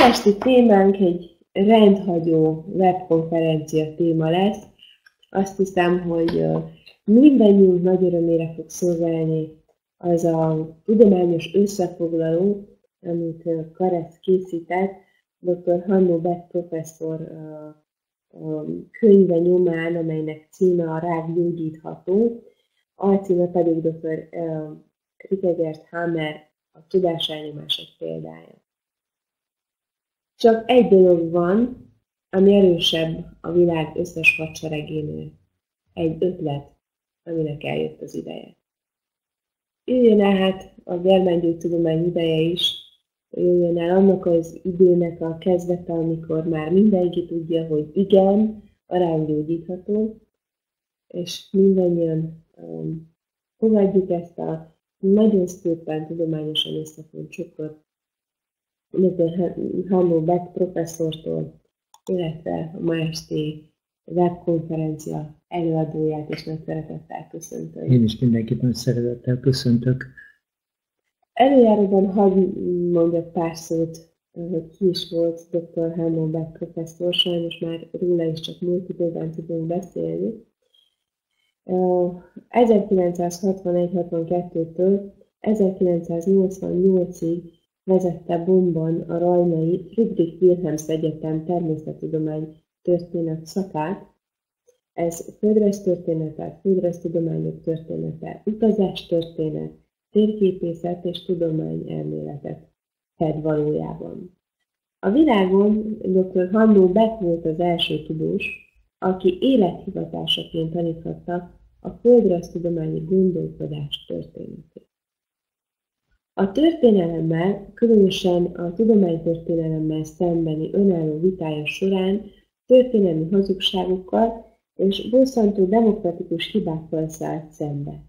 esti témánk egy rendhagyó webkonferencia téma lesz. Azt hiszem, hogy mindannyiunk nagy örömére fog szolgálni az a tudományos összefoglaló, amit Karesz készített, dr. Hanno Beck professzor könyve nyomán, amelynek címe a Rák gyógyítható, alcíme pedig dr. Rikegert Hammer a tudáselnyomások példája. Csak egy dolog van, ami erősebb a világ összes hadseregénél. Egy ötlet, aminek eljött az ideje. Jöjjön el hát a germángyógytudomány ideje is, jöjjön el annak az időnek a kezdete, amikor már mindenki tudja, hogy igen, a rák gyógyítható, és mindannyian fogadjuk ezt a nagyon szépen tudományosan összefont csokkot, dr. Hanno Beck professzortól, illetve a ma esti webkonferencia előadóját is nagy szeretettel köszöntöm. Én is mindenkit nagy szeretettel köszöntök. Előjáróban hadd mondjak pár szót, hogy ki is volt dr. Hanno Beck professzor, sajnos már róla is csak múlt időben tudunk beszélni. 1961-62-től 1988-ig vezette Bonnban a rajnai Friedrich Wilhelms Egyetem természettudomány történet szakát. Ez földrajztörténetet, földrajztudományok története, utazástörténet, térképészet és tudományelméletet fed valójában. A világon dr. Hanno Beck volt az első tudós, aki élethivatásaként taníthatta a földrajztudományi gondolkodás történetét. A történelemmel, különösen a tudománytörténelemmel szembeni önálló vitája során történelmi hazugságokkal és bosszantó demokratikus hibákkal szállt szembe.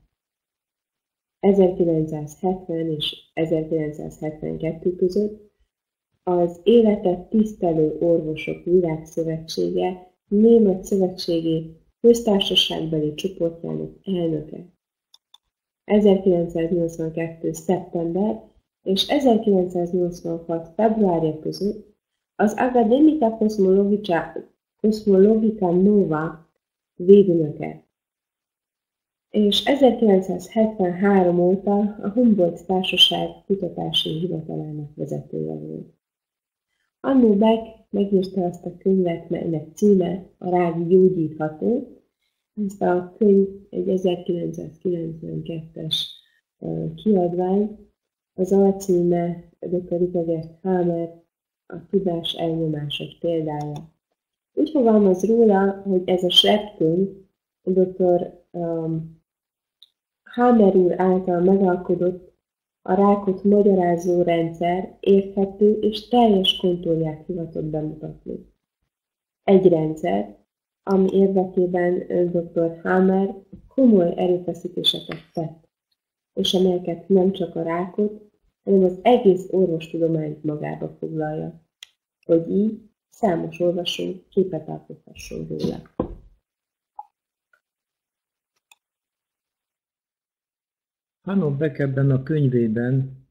1970 és 1972 között az Életet Tisztelő Orvosok Világszövetsége Német Szövetségi Köztársaságbeli csoportjának elnöke. 1982. szeptember és 1986. februárja között az Academia Cosmologica Nova védnöke, és 1973 óta a Humboldt Társaság kutatási hivatalának vezetője volt. Hanno Beck megírta azt a könyvet, melynek címe a Rák gyógyítható. Ezt a könyv egy 1992-es kiadvány, az alcíme dr. Rikegert Hammer a tudás elnyomások példája. Úgy fogalmaz róla, hogy ez a slepkönyv dr. Hammer úr által megalkodott a rákot magyarázó rendszer érthető és teljes konturját hivatott bemutatni. Egy rendszer, ami érdekében dr. Hammer komoly erőfeszítéseket tett, és amelyeket nem csak a rákot, hanem az egész orvostudományt magába foglalja, hogy így számos olvasó képet alkothasson róla. Hanno Beck ebben a könyvében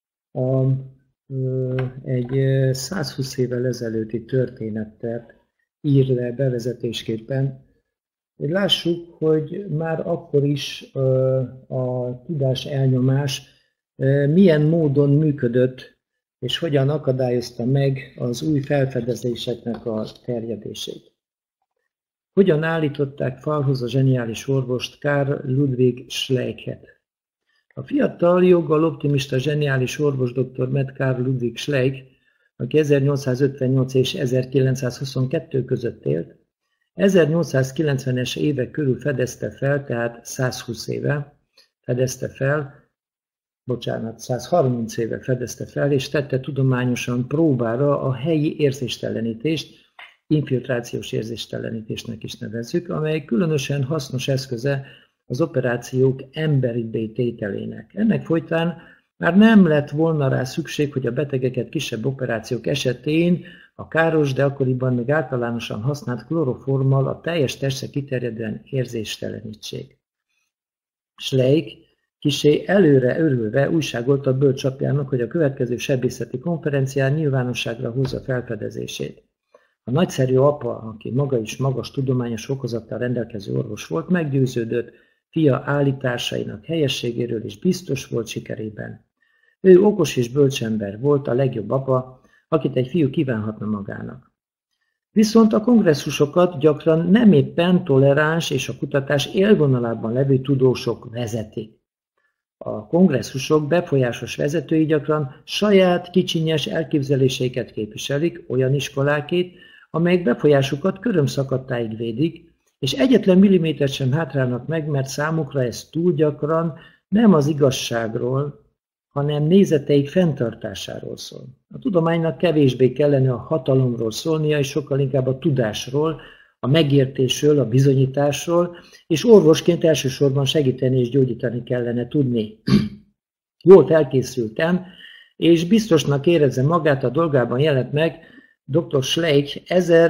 egy 120 évvel ezelőtti történetet ír le bevezetésképpen, hogy lássuk, hogy már akkor is a tudás elnyomás milyen módon működött, és hogyan akadályozta meg az új felfedezéseknek a terjedését. Hogyan állították falhoz a zseniális orvost, Karl Ludwig Schleicher-t. A fiatal, joggal optimista zseniális orvos dr. med. Karl Ludwig Schleicher, aki 1858 és 1922 között élt, 1890-es évek körül fedezte fel, tehát 120 éve fedezte fel, 130 éve fedezte fel, és tette tudományosan próbára a helyi érzéstelenítést, infiltrációs érzéstelenítésnek is nevezzük, amely különösen hasznos eszköze az operációk emberibbé tételének. Ennek folytán már nem lett volna rá szükség, hogy a betegeket kisebb operációk esetén a káros, de akkoriban még általánosan használt kloroformmal a teljes testre kiterjedően érzéstelenítsék. Schleicher Kissé előre örülve újságolta a bölcsapjának, hogy a következő sebészeti konferencián nyilvánosságra hozza felfedezését. A nagyszerű apa, aki maga is magas tudományos fokozattal rendelkező orvos volt, meggyőződött fia állításainak helyességéről és biztos volt sikerében. Ő okos és bölcs ember volt, a legjobb apa, akit egy fiú kívánhatna magának. Viszont a kongresszusokat gyakran nem éppen toleráns és a kutatás élvonalában levő tudósok vezetik. A kongresszusok befolyásos vezetői gyakran saját kicsinyes elképzeléseiket képviselik, olyan iskolákét, amelyek befolyásukat körömszakadtáig védik, és egyetlen millimétert sem hátrálnak meg, mert számukra ez túl gyakran nem az igazságról, hanem nézeteik fenntartásáról szól. A tudománynak kevésbé kellene a hatalomról szólnia, és sokkal inkább a tudásról, a megértésről, a bizonyításról, és orvosként elsősorban segíteni és gyógyítani kellene tudni. Jól felkészültem, és biztosnak érezze magát, a dolgában jelent meg dr. Schleich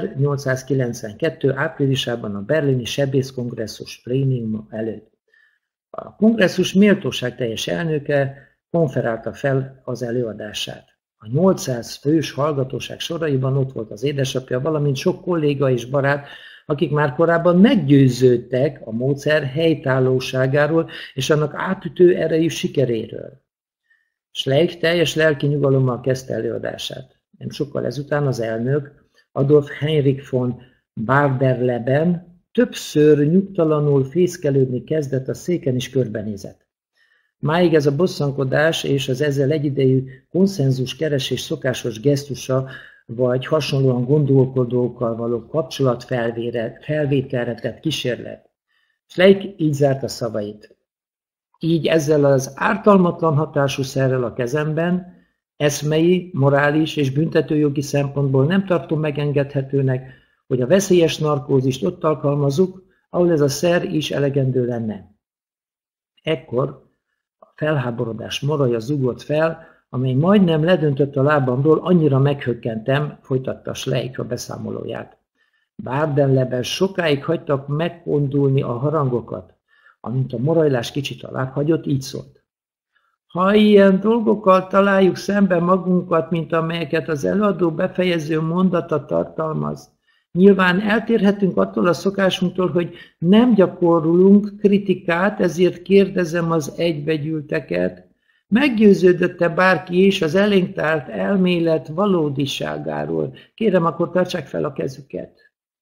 1892. áprilisában a berlini sebészkongresszus pléniuma előtt. A kongresszus méltóságteljes elnöke konferálta fel az előadását. A 800 fős hallgatóság soraiban ott volt az édesapja, valamint sok kolléga és barát, akik már korábban meggyőződtek a módszer helytállóságáról és annak átütő erejű sikeréről. Schleich teljes lelki nyugalommal kezdte előadását. Nem sokkal ezután az elnök, Adolf Heinrich von Bader-Leben többször nyugtalanul fészkelődni kezdett, a széken is körbenézett. Máig ez a bosszankodás és az ezzel egyidejű konszenzus keresés szokásos gesztusa, vagy hasonlóan gondolkodókkal való kapcsolatfelvételre tett kísérlet. Schleich így zárta szavait. Így ezzel az ártalmatlan hatású szerrel a kezemben, eszmei, morális és büntetőjogi szempontból nem tartom megengedhetőnek, hogy a veszélyes narkózist ott alkalmazzuk, ahol ez a szer is elegendő lenne. Ekkor a felháborodás moraja zúgott fel, amely majdnem ledöntött a lábamról, annyira meghökkentem, folytatta Schleich a beszámolóját. Bader-Leben sokáig hagytak megkondulni a harangokat, amint a morajlás kicsit alább hagyott, így szólt. Ha ilyen dolgokkal találjuk szembe magunkat, mint amelyeket az előadó befejező mondata tartalmaz, nyilván eltérhetünk attól a szokásunktól, hogy nem gyakorlunk kritikát, ezért kérdezem az egybegyűlteket, meggyőződött-e bárki is az elénk tárt elmélet valódiságáról? Kérem, akkor tartsák fel a kezüket.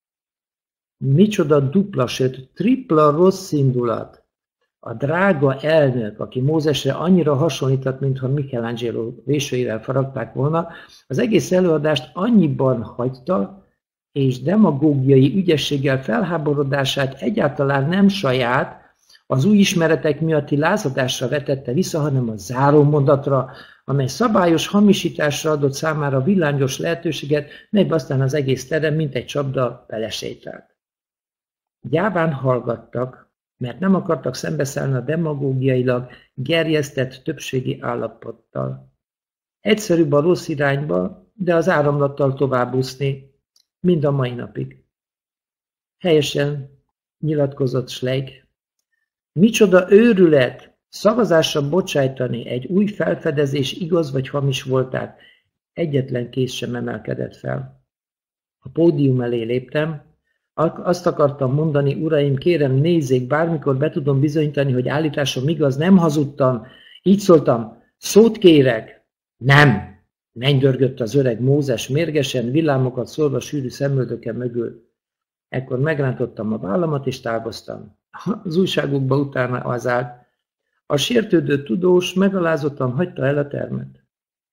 Micsoda dupla, sőt tripla rossz indulat. A drága elnök, aki Mózesre annyira hasonlított, mintha Michelangelo vésőivel faragták volna, az egész előadást annyiban hagyta, és demagógiai ügyességgel felháborodását egyáltalán nem saját, az új ismeretek miatti lázadásra vetette vissza, hanem a zárómondatra, amely szabályos hamisításra adott számára villámgyors lehetőséget, melybe aztán az egész terem, mint egy csapda, belesétált. Gyáván hallgattak, mert nem akartak szembeszállni a demagógiailag gerjesztett többségi állapottal. Egyszerűbb a rossz irányba, de az áramlattal tovább úszni, mind a mai napig. Helyesen nyilatkozott Schleich. Micsoda őrület szavazásra bocsájtani egy új felfedezés igaz vagy hamis voltát. Egyetlen kéz sem emelkedett fel. A pódium elé léptem, azt akartam mondani, uraim, kérem nézzék, bármikor be tudom bizonyítani, hogy állításom igaz, nem hazudtam. Így szóltam, szót kérek. Nem! Mennydörgött az öreg Mózes mérgesen, villámokat szórva sűrű szemöldöke mögül. Ekkor megrántottam a vállamat és távoztam. Az újságokba utána az állt. A sértődő tudós megalázottan hagyta el a termet.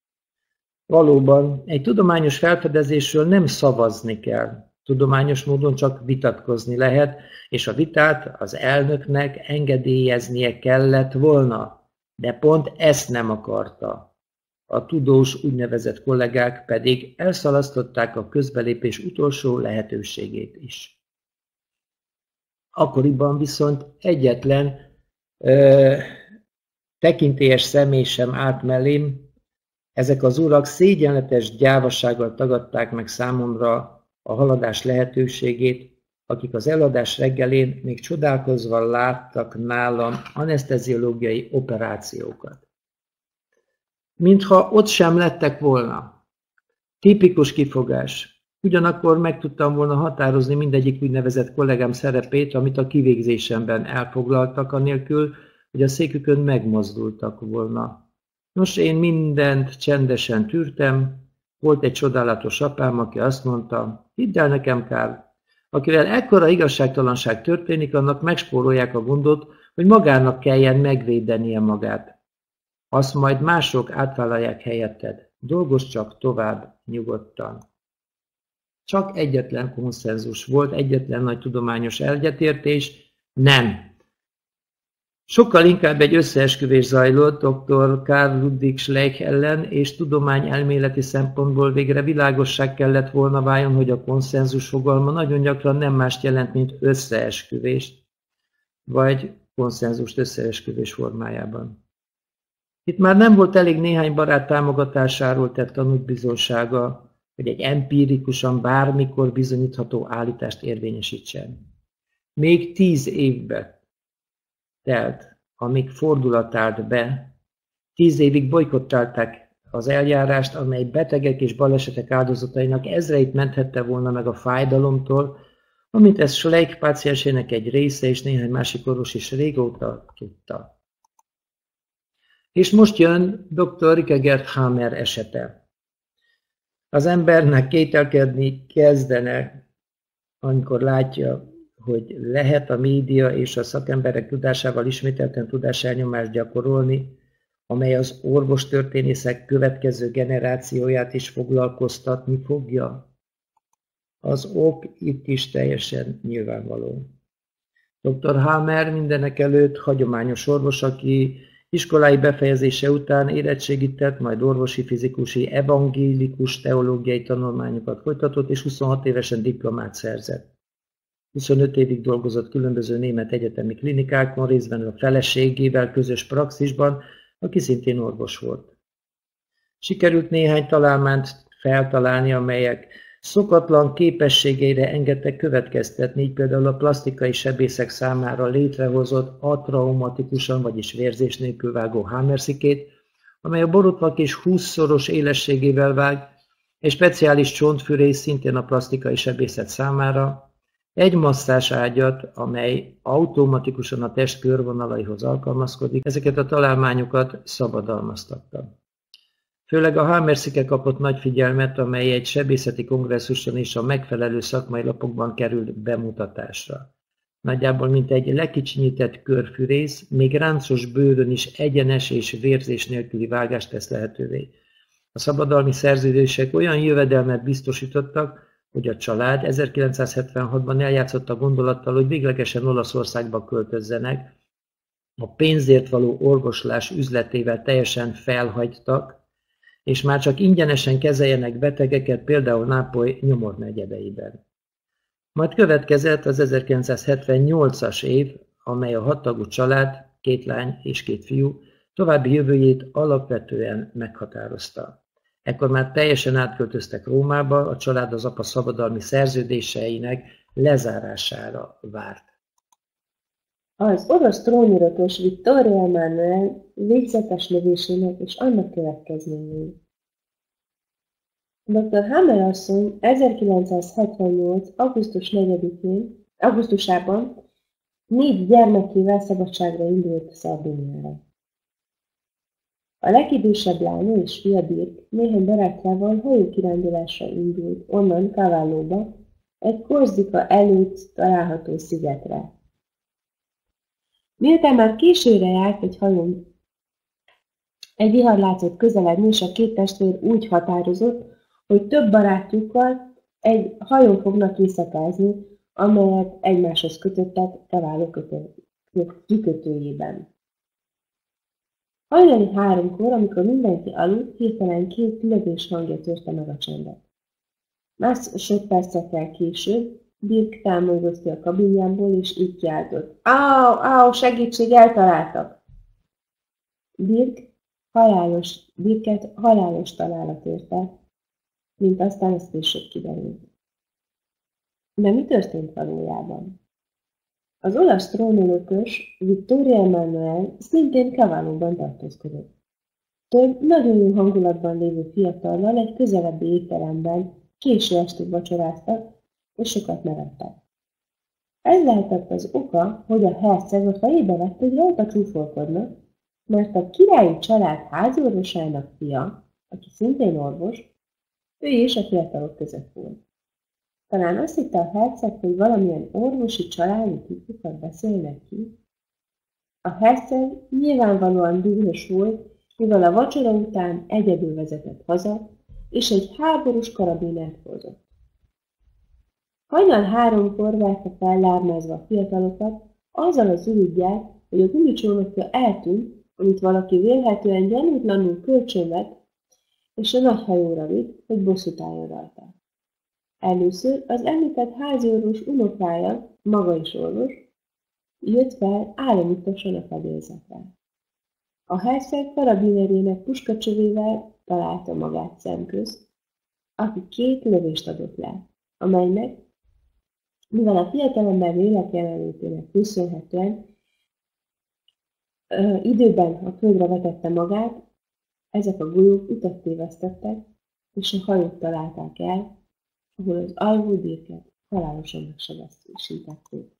Valóban, egy tudományos felfedezésről nem szavazni kell. Tudományos módon csak vitatkozni lehet, és a vitát az elnöknek engedélyeznie kellett volna. De pont ezt nem akarta. A tudós úgynevezett kollégák pedig elszalasztották a közbelépés utolsó lehetőségét is. Akkoriban viszont egyetlen tekintélyes személy sem állt mellém, ezek az urak szégyenletes gyávasággal tagadták meg számomra a haladás lehetőségét, akik az eladás reggelén még csodálkozva láttak nálam aneszteziológiai operációkat. Mintha ott sem lettek volna. Tipikus kifogás. Ugyanakkor meg tudtam volna határozni mindegyik úgynevezett kollégám szerepét, amit a kivégzésemben elfoglaltak, anélkül, hogy a székükön megmozdultak volna. Nos, én mindent csendesen tűrtem. Volt egy csodálatos apám, aki azt mondta, hidd el nekem, Karl, akivel ekkora igazságtalanság történik, annak megspórolják a gondot, hogy magának kelljen megvédenie magát. Azt majd mások átvállalják helyetted. Dolgozz csak tovább nyugodtan. Csak egyetlen konszenzus volt, egyetlen nagy tudományos egyetértés, nem. Sokkal inkább egy összeesküvés zajlott dr. Karl Ludwig Schleich ellen, és tudományelméleti szempontból végre világossá kellett volna váljon, hogy a konszenzus fogalma nagyon gyakran nem mást jelent, mint összeesküvést, vagy konszenzust összeesküvés formájában. Itt már nem volt elég néhány barát támogatásáról tett tanúbizonysága, hogy egy empirikusan bármikor bizonyítható állítást érvényesítsen. Még 10 évbe telt, amíg fordulat állt be, 10 évig bojkottálták az eljárást, amely betegek és balesetek áldozatainak ezreit menthette volna meg a fájdalomtól, amit ez Schleich páciensének egy része és néhány másik orvos is régóta tudta. És most jön dr. Rike Gerd Hammer esete. Az embernek kételkedni kezdene, amikor látja, hogy lehet a média és a szakemberek tudásával ismételten tudáselnyomást gyakorolni, amely az orvostörténészek következő generációját is foglalkoztatni fogja. Az ok itt is teljesen nyilvánvaló. Dr. Hammer mindenekelőtt hagyományos orvos, aki iskolái befejezése után érettségit tett, majd orvosi, fizikusi, evangélikus teológiai tanulmányokat folytatott, és 26 évesen diplomát szerzett. 25 évig dolgozott különböző német egyetemi klinikákon, részben a feleségével közös praxisban, aki szintén orvos volt. Sikerült néhány találmányt feltalálni, amelyek szokatlan képességeire engedtek következtetni, így például a plastikai sebészek számára létrehozott atraumatikusan, vagyis vérzés nélkül vágó Hammer-szikét, amely a borotvak és 20-szoros élességével vág, egy speciális csontfűrész szintén a plastikai sebészet számára, egy masszás ágyat, amely automatikusan a test körvonalaihoz alkalmazkodik, ezeket a találmányokat szabadalmaztatta. Főleg a Hammer-szike kapott nagy figyelmet, amely egy sebészeti kongresszuson és a megfelelő szakmai lapokban került bemutatásra. Nagyjából mint egy lekicsinyített körfűrész, még ráncos bőrön is egyenes és vérzés nélküli vágást tesz lehetővé. A szabadalmi szerződések olyan jövedelmet biztosítottak, hogy a család 1976-ban eljátszott a gondolattal, hogy véglegesen Olaszországba költözzenek, a pénzért való orvoslás üzletével teljesen felhagytak, és már csak ingyenesen kezeljenek betegeket, például Nápoly nyomornegyedeiben. Majd következett az 1978-as év, amely a 6 tagú család, 2 lány és 2 fiú további jövőjét alapvetően meghatározta. Ekkor már teljesen átköltöztek Rómába, a család az apa szabadalmi szerződéseinek lezárására várt. Az orosz tróniratos Viktória Emanuel végzetes lövésének és annak következményei. Dr. Hammer asszony 1978. augusztusában 4 gyermekével szabadságra indult Szardiniára. A legidősebb lánya és fia Dirk néhány barátjával hajókirándulásra indult onnan Cavallóba, egy Korzika előtt található szigetre. Miután már későre járt egy hajón, egy vihar látszott közeledni, és a 2 testvér úgy határozott, hogy több barátjukkal egy hajón fognak éjszakázni, amelyet egymáshoz kötöttek Cavallo kikötőjében. Hajnali 3-kor, amikor mindenki aludt, hirtelen 2 lövés hangja törte meg a csendet. Másodpercekkel később Dirk támogatott ki a kabinjából, és így kiáltott. Áó, segítség, eltaláltak! Dirket halálos találat érte, mint aztán ez később kiderült. De mi történt valójában? Az olasz trónörökös Vittorio Emanuele szintén Cavalóban tartózkodott. Több nagyon jó hangulatban lévő fiatallal egy közelebbi étteremben késő estig vacsoráztak, és sokat nevettek. Ez lehetett az oka, hogy a herceg a fejébe vett, hogy rajta csúfolkodnak, mert a királyi család háziorvosának fia, aki szintén orvos, ő is a fiatalok között volt. Talán azt hitte a herceg, hogy valamilyen orvosi családi titkokat beszélnek ki. A herceg nyilvánvalóan dühös volt, mivel a vacsora után egyedül vezetett haza, és egy háborús karabinert hozott. Hajnal 3-kor verte fel lármázva a fiatalokat, azzal az ürüggyel, hogy a gumicsónakja eltűnt, amit valaki vélhetően gyanútlanul kölcsönvett, és a nagy hajóra vitt, hogy bosszút álljon rajta. Először az említett háziorvos unokája, maga is orvos, jött fel álomítosan a fedélzetre. A herceg karabinerének puskacsövével találta magát szemközt, aki 2 lövést adott le, amelynek, mivel a fiatalember lélek jelenlétének köszönhetően időben a földre vetette magát, ezek a golyók utat tévesztettek, és a hajót találták el, ahol az alvó Dirket halálosan megsebesítették.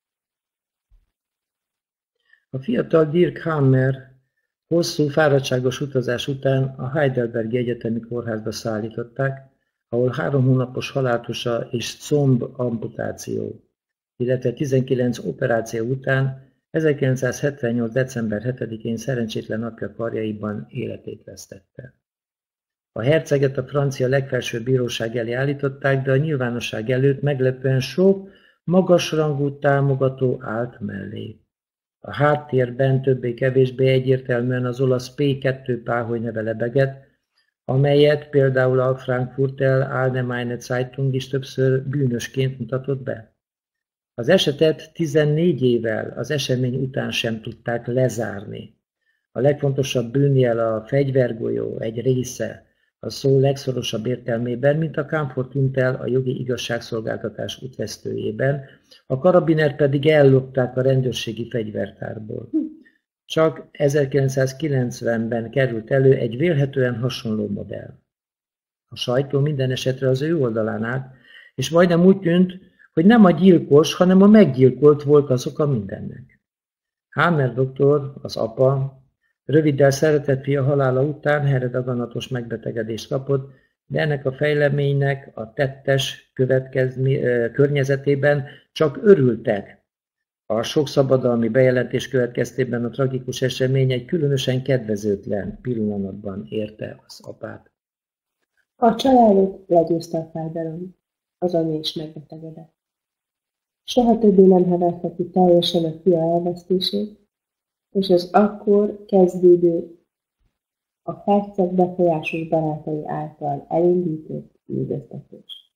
A fiatal Dirk Hammer hosszú, fáradtságos utazás után a Heidelbergi Egyetemi Kórházba szállították, ahol 3 hónapos halátusa és comb amputáció, illetve 19 operáció után 1978. december 7-én szerencsétlen apja karjaiban életét vesztette. A herceget a francia legfelsőbb bíróság elé állították, de a nyilvánosság előtt meglepően sok, magasrangú támogató állt mellé. A háttérben többé-kevésbé egyértelműen az olasz P2 páholy neve lebegett, amelyet például a Frankfurter Allgemeine Zeitung is többször bűnösként mutatott be. Az esetet 14 évvel az esemény után sem tudták lezárni. A legfontosabb bűnjel a fegyvergolyó egy része, a szó legszorosabb értelmében, mint a Kampfort-Untel a jogi igazságszolgáltatás útvesztőjében, a karabinert pedig ellopták a rendőrségi fegyvertárból. Csak 1990-ben került elő egy vélhetően hasonló modell. A sajtó minden esetre az ő oldalán állt, és majdnem úgy tűnt, hogy nem a gyilkos, hanem a meggyilkolt volt az oka mindennek. Hammer doktor, az apa, röviddel szeretett fia halála után herredaganatos megbetegedést kapott, de ennek a fejleménynek a tettes környezetében csak örültek. A sok szabadalmi bejelentés következtében a tragikus esemény egy különösen kedvezőtlen pillanatban érte az apát. A családot legyőzte a fájdalom, az anyja is megbetegedett. Soha többé nem heverte ki teljesen a fia elvesztését, és az akkor kezdődő a herceg befolyásos barátai által elindított üldöztetés.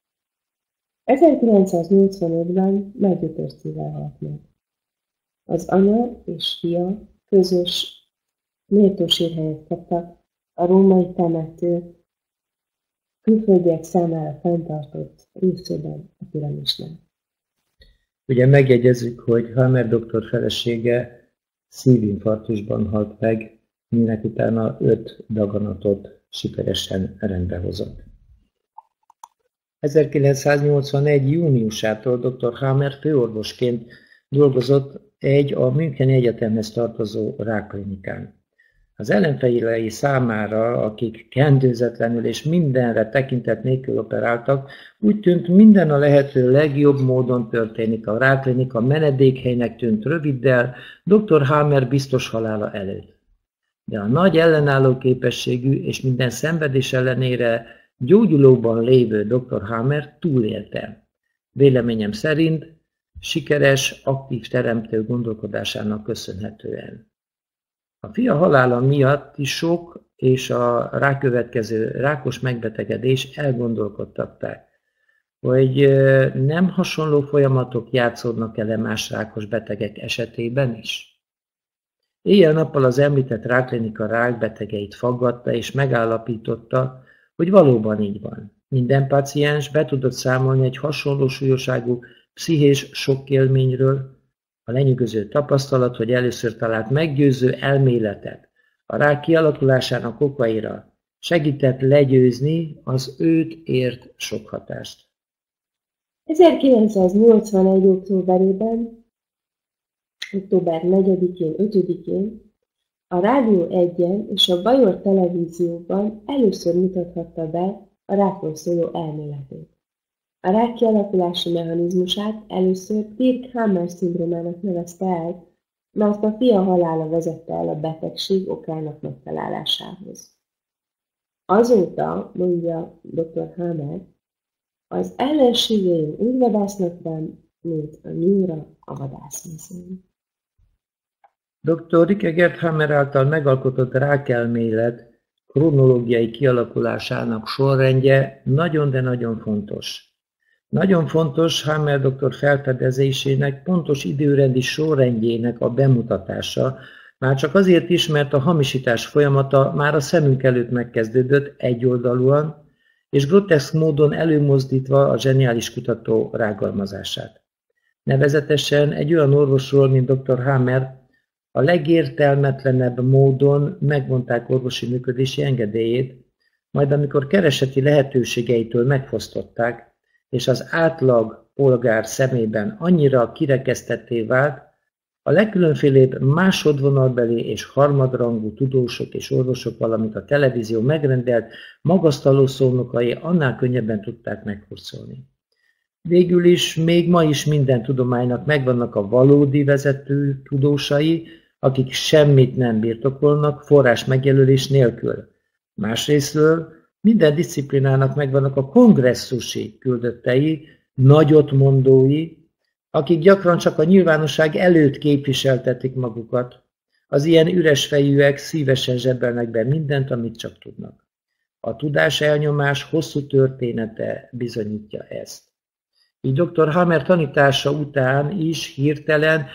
1985-ben meggyötörcével halt meg. Az anya és fia közös méltósírhelyet kaptak a római temető külföldiek számára fenntartott részében a piramisnál. Ugye megjegyezzük, hogy Hammer doktor felesége szívinfarktusban halt meg, minek utána 5 daganatot sikeresen rendbehozott. 1981. júniusától dr. Hammer főorvosként dolgozott a Müncheni Egyetemhez tartozó rákklinikán. Az ellenfelei számára, akik kendőzetlenül és mindenre tekintet nélkül operáltak, úgy tűnt, minden a lehető legjobb módon történik. A rákklinika menedékhelynek tűnt röviddel, dr. Hammer biztos halála előtt. De a nagy ellenálló képességű és minden szenvedés ellenére gyógyulóban lévő dr. Hammer túlélte. Véleményem szerint sikeres, aktív teremtő gondolkodásának köszönhetően. A fia halála miatt is sok és a rákövetkező rákos megbetegedés elgondolkodtatták, hogy nem hasonló folyamatok játszódnak el más rákos betegek esetében is. Éjjel-nappal az említett rákklinika rákbetegeit faggatta és megállapította, hogy valóban így van. Minden páciens be tudott számolni egy hasonló súlyosságú pszichés sokkélményről, a lenyűgöző tapasztalat, hogy először talált meggyőző elméletet a rák kialakulásának okaira, segített legyőzni az őt ért sokhatást. 1981. október 4-én, 5-én a Rádió 1-en és a Bajor Televízióban először mutathatta be a rákról szóló elméletét. A rák kialakulási mechanizmusát először Dirk-Hammer-szindrómának nevezte el, mert a fia halála vezette el a betegség okának megtalálásához. Azóta, mondja dr. Hammer, az ellenségeim úgy vadásznak rám, mint a nyúlra a vadászmezőn. Dr. Rike Hammer által megalkotott rákelmélet kronológiai kialakulásának sorrendje nagyon, de nagyon fontos. Nagyon fontos Hammer doktor felfedezésének pontos időrendi sorrendjének a bemutatása, már csak azért is, mert a hamisítás folyamata már a szemünk előtt megkezdődött egyoldalúan, és groteszk módon előmozdítva a zseniális kutató rágalmazását. Nevezetesen egy olyan orvosról, mint dr. Hammer, a legértelmetlenebb módon megvonták orvosi működési engedélyét, majd amikor kereseti lehetőségeitől megfosztották, és az átlag polgár szemében annyira kirekesztetté vált, a legkülönfélébb másodvonalbeli és harmadrangú tudósok és orvosok, valamint a televízió megrendelt magasztaló szónokai annál könnyebben tudták meghurcolni. Végül is, még ma is minden tudománynak megvannak a valódi vezető tudósai, akik semmit nem birtokolnak forrás megjelölés nélkül. Másrésztről minden diszciplinának megvannak a kongresszusi küldöttei, nagyotmondói, akik gyakran csak a nyilvánosság előtt képviseltetik magukat. Az ilyen üres fejűek szívesen zsebelnek be mindent, amit csak tudnak. A tudás elnyomás hosszú története bizonyítja ezt. Így dr. Hammer tanítása után is hirtelen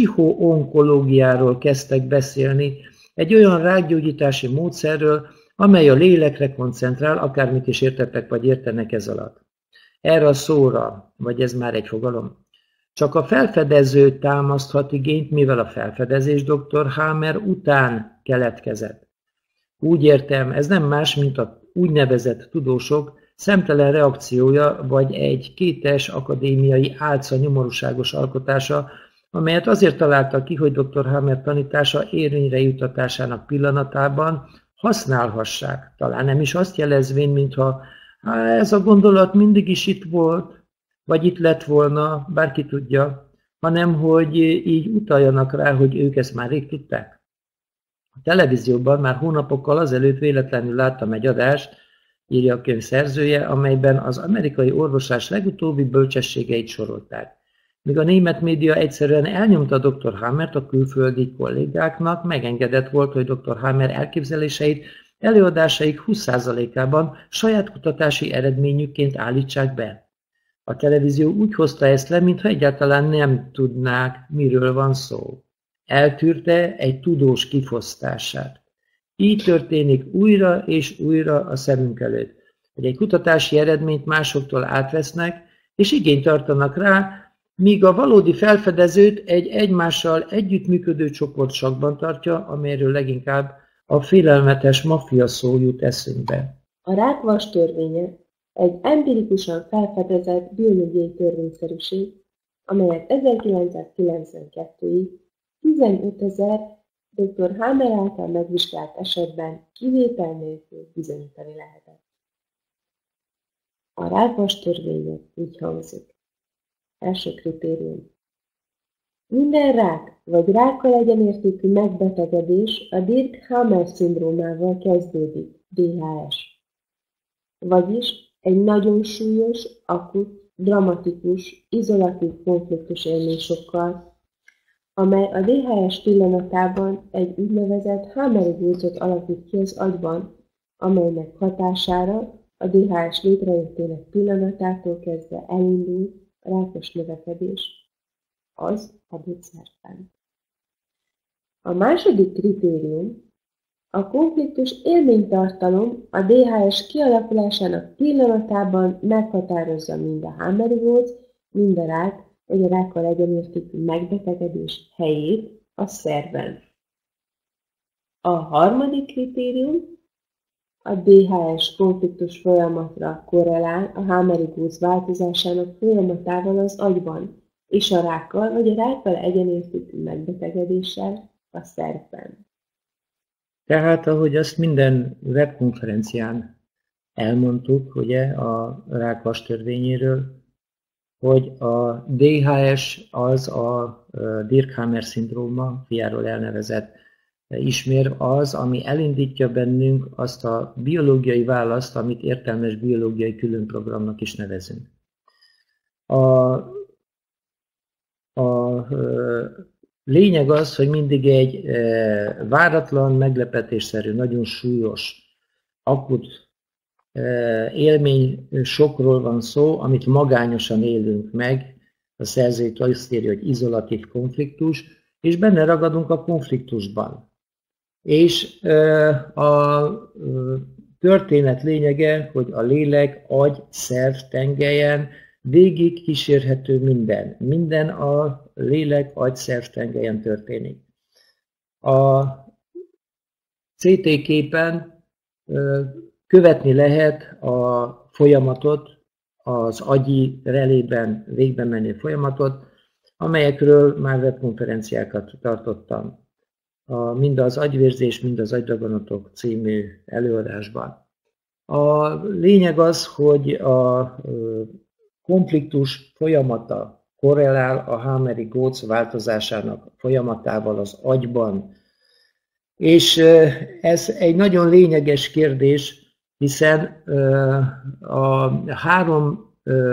pszichoonkológiáról kezdtek beszélni, egy olyan rákgyógyítási módszerről, amely a lélekre koncentrál, akármit is értettek vagy értenek ez alatt. Erre a szóra, vagy ez már egy fogalom, csak a felfedező támaszthat igényt, mivel a felfedezés dr. Hammer után keletkezett. Úgy értem, ez nem más, mint a úgynevezett tudósok szemtelen reakciója, vagy egy kétes akadémiai álca nyomorúságos alkotása, amelyet azért találtak ki, hogy dr. Hammer tanítása érvényre juttatásának pillanatában használhassák. Talán nem is azt jelezvén, mintha ez a gondolat mindig is itt volt, vagy itt lett volna, bárki tudja, hanem hogy így utaljanak rá, hogy ők ezt már rég tudták. A televízióban már hónapokkal azelőtt véletlenül láttam egy adást, írja a könyv szerzője, amelyben az amerikai orvoslás legutóbbi bölcsességeit sorolták. Míg a német média egyszerűen elnyomta dr. Hammert, a külföldi kollégáknak megengedett volt, hogy dr. Hammer elképzeléseit előadásaik 20%-ában saját kutatási eredményükként állítsák be. A televízió úgy hozta ezt le, mintha egyáltalán nem tudnák, miről van szó. Eltűrte egy tudós kifosztását. Így történik újra és újra a szemünk előtt, hogy egy kutatási eredményt másoktól átvesznek, és igényt tartanak rá, míg a valódi felfedezőt egy egymással együttműködő csoport sakban tartja, amelyről leginkább a félelmetes maffia szó jut eszünkbe. A rákvas törvénye egy empirikusan felfedezett biológiai törvényszerűség, amelyet 1992-ig 15 000 dr. Hammer által megvizsgált esetben kivétel nélkül bizonyítani lehetett. A rákvas törvénye így hangzik. Első kritérium. Minden rák vagy rákkal egyenértékű megbetegedés a Dirk-Hammer-szindrómával kezdődik, DHS. Vagyis egy nagyon súlyos, akut, dramatikus, izolatív konfliktus élménysokkal, amely a DHS pillanatában egy úgynevezett Hammer-gócot alakít ki az agyban, amelynek hatására a DHS létrejöttének pillanatától kezdve elindul a rákos növekedés, az adott szervben. A második kritérium A konfliktus élménytartalom a DHS kialakulásának pillanatában meghatározza mind a Hammer-Goltz, mind a rák vagy a rákkal egyenértékű megbetegedés helyét a szervben. A harmadik kritérium a DHS konfliktus folyamatra korrelál a Hammer-Goltz változásának folyamatával az agyban, és a rákkal vagy a rákkal egyenértékű megbetegedéssel a szervben. Tehát, ahogy azt minden webkonferencián elmondtuk, ugye, a rák vastörvényéről, hogy a DHS az a Dirkhammer-szindróma, fiáról elnevezett ismér az, ami elindítja bennünk azt a biológiai választ, amit értelmes biológiai különprogramnak is nevezünk. A lényeg az, hogy mindig egy váratlan, meglepetésszerű, nagyon súlyos, akut élmény sokról van szó, amit magányosan élünk meg. A szerző azt írja, hogy izolatív konfliktus, és benne ragadunk a konfliktusban. És a történet lényege, hogy a lélek, agy, szerv tengelyen végig kísérhető minden. Minden a lélek, agy, szerv tengelyen történik. A CT képen követni lehet a folyamatot, az agyi relében végbe menő folyamatot, amelyekről már webkonferenciákat tartottam. Mind az Agyvérzés, mind az Agydaganatok című előadásban. A lényeg az, hogy a konfliktus folyamata korrelál a Hammer-Goltz változásának folyamatával az agyban. És ez egy nagyon lényeges kérdés, hiszen a három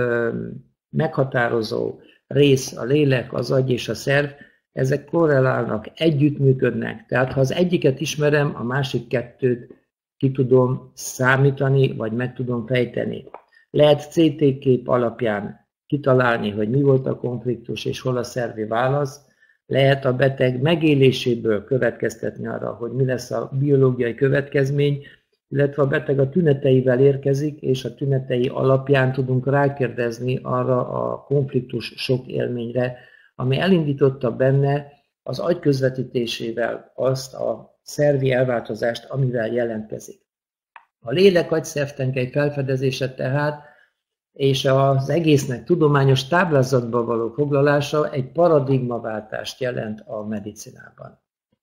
meghatározó rész, a lélek, az agy és a szerv, ezek korrelálnak, együttműködnek. Tehát ha az egyiket ismerem, a másik kettőt ki tudom számítani, vagy meg tudom fejteni. Lehet CT kép alapján kitalálni, hogy mi volt a konfliktus és hol a szervi válasz. Lehet a beteg megéléséből következtetni arra, hogy mi lesz a biológiai következmény, illetve a beteg a tüneteivel érkezik, és a tünetei alapján tudunk rákérdezni arra a konfliktus sok élményre, ami elindította benne az agy közvetítésével azt a szervi elváltozást, amivel jelentkezik. A lélek-agy-szervtengely felfedezése tehát, és az egésznek tudományos táblázatba való foglalása egy paradigmaváltást jelent a medicinában.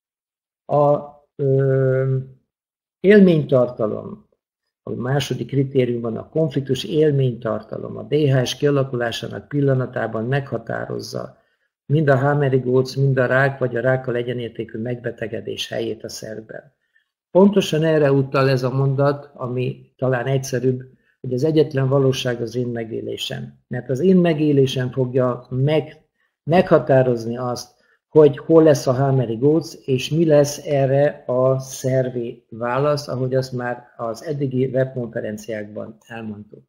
A élménytartalom, a második kritériumban a konfliktus élménytartalom, a DHS kialakulásának pillanatában meghatározza mind a Hammer-Goltz, mind a rák, vagy a rákkal egyenértékű megbetegedés helyét a szervben. Pontosan erre utal ez a mondat, ami talán egyszerűbb, hogy az egyetlen valóság az én megélésem. Mert az én megélésem fogja meghatározni azt, hogy hol lesz a Hammer-Goltz, és mi lesz erre a szervi válasz, ahogy azt már az eddigi webkonferenciákban elmondtuk.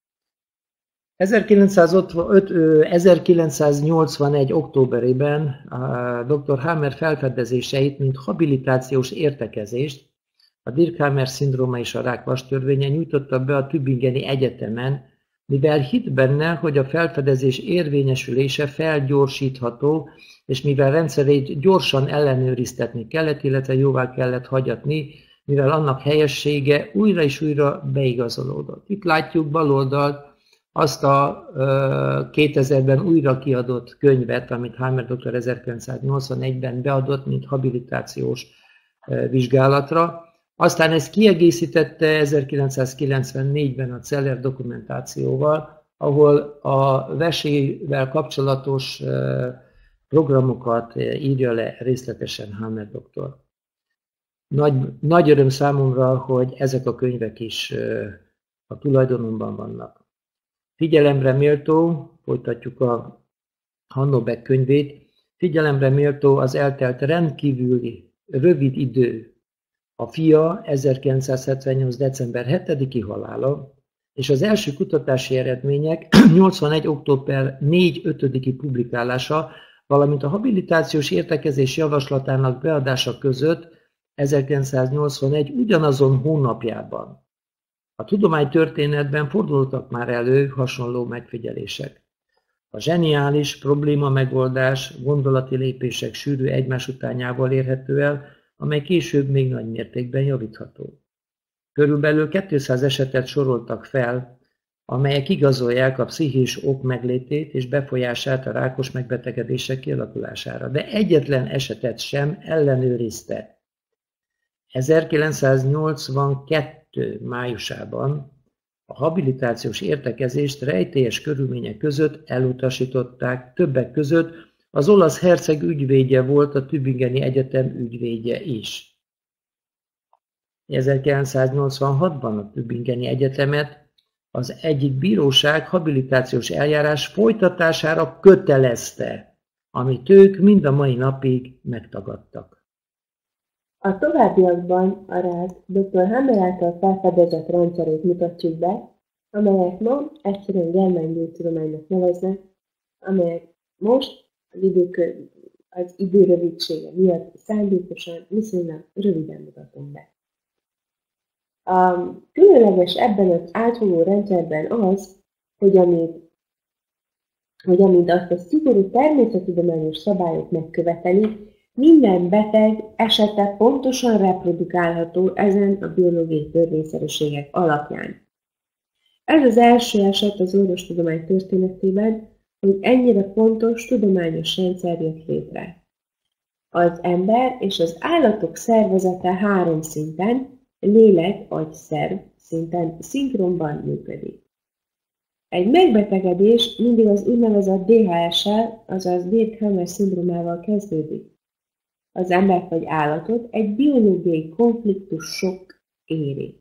1981. októberében dr. Hammer felfedezéseit, mint habilitációs értekezést, a Dirkhammer-szindróma és a rák vastörvénye nyújtotta be a Tübingeni Egyetemen, mivel hitt benne, hogy a felfedezés érvényesülése felgyorsítható, és mivel rendszerét gyorsan ellenőriztetni kellett, illetve jóvá kellett hagyatni, mivel annak helyessége újra és újra beigazolódott. Itt látjuk bal oldalt azt a 2000-ben újra kiadott könyvet, amit Hammer dr. 1981-ben beadott, mint habilitációs vizsgálatra. Aztán ezt kiegészítette 1994-ben a Celler dokumentációval, ahol a vesével kapcsolatos programokat írja le részletesen Hammer doktor. Nagy öröm számomra, hogy ezek a könyvek is a tulajdonomban vannak. Figyelemre méltó, folytatjuk a Hannobeck könyvét, figyelemre méltó az eltelt rendkívüli rövid idő, a fia 1978. december 7-i halála, és az első kutatási eredmények 81. október 4-5-i publikálása, valamint a habilitációs értekezés javaslatának beadása között 1981 ugyanazon hónapjában. A tudománytörténetben fordultak már elő hasonló megfigyelések. A zseniális probléma megoldás gondolati lépések sűrű egymás utánjával érhető el, amely később még nagy mértékben javítható. Körülbelül 200 esetet soroltak fel, amelyek igazolják a pszichés ok meglétét és befolyását a rákos megbetegedések kialakulására, de egyetlen esetet sem ellenőrizte. 1982. májusában a habilitációs értekezést rejtélyes körülmények között elutasították, többek között az olasz herceg ügyvédje volt, a Tübingeni Egyetem ügyvédje is. 1986-ban a Tübingeni Egyetemet az egyik bíróság habilitációs eljárás folytatására kötelezte, amit ők mind a mai napig megtagadtak. A továbbiakban a RAD dr. Hammer által felfedezett rendszerét mutatjuk be, amelyek ma egyszerűen germángyógytudománynak neveznek, amelyek most az idő rövidsége miatt szándékosan viszonylag röviden mutatom be. A különleges ebben az átfogó rendszerben az, hogy amint azt a szigorú természettudományos szabályok megköveteli, minden beteg esete pontosan reprodukálható ezen a biológiai törvényszerűségek alapján. Ez az első eset az orvostudomány történetében, hogy ennyire pontos tudományos rendszer jött létre. Az ember és az állatok szervezete 3 szinten, lélek-agy-szerv szinten szinkronban működik. Egy megbetegedés mindig az úgynevezett DHS-sel, azaz Dirk-Hammer szindrómával kezdődik. Az embert vagy állatot egy biológiai konfliktus sok éri.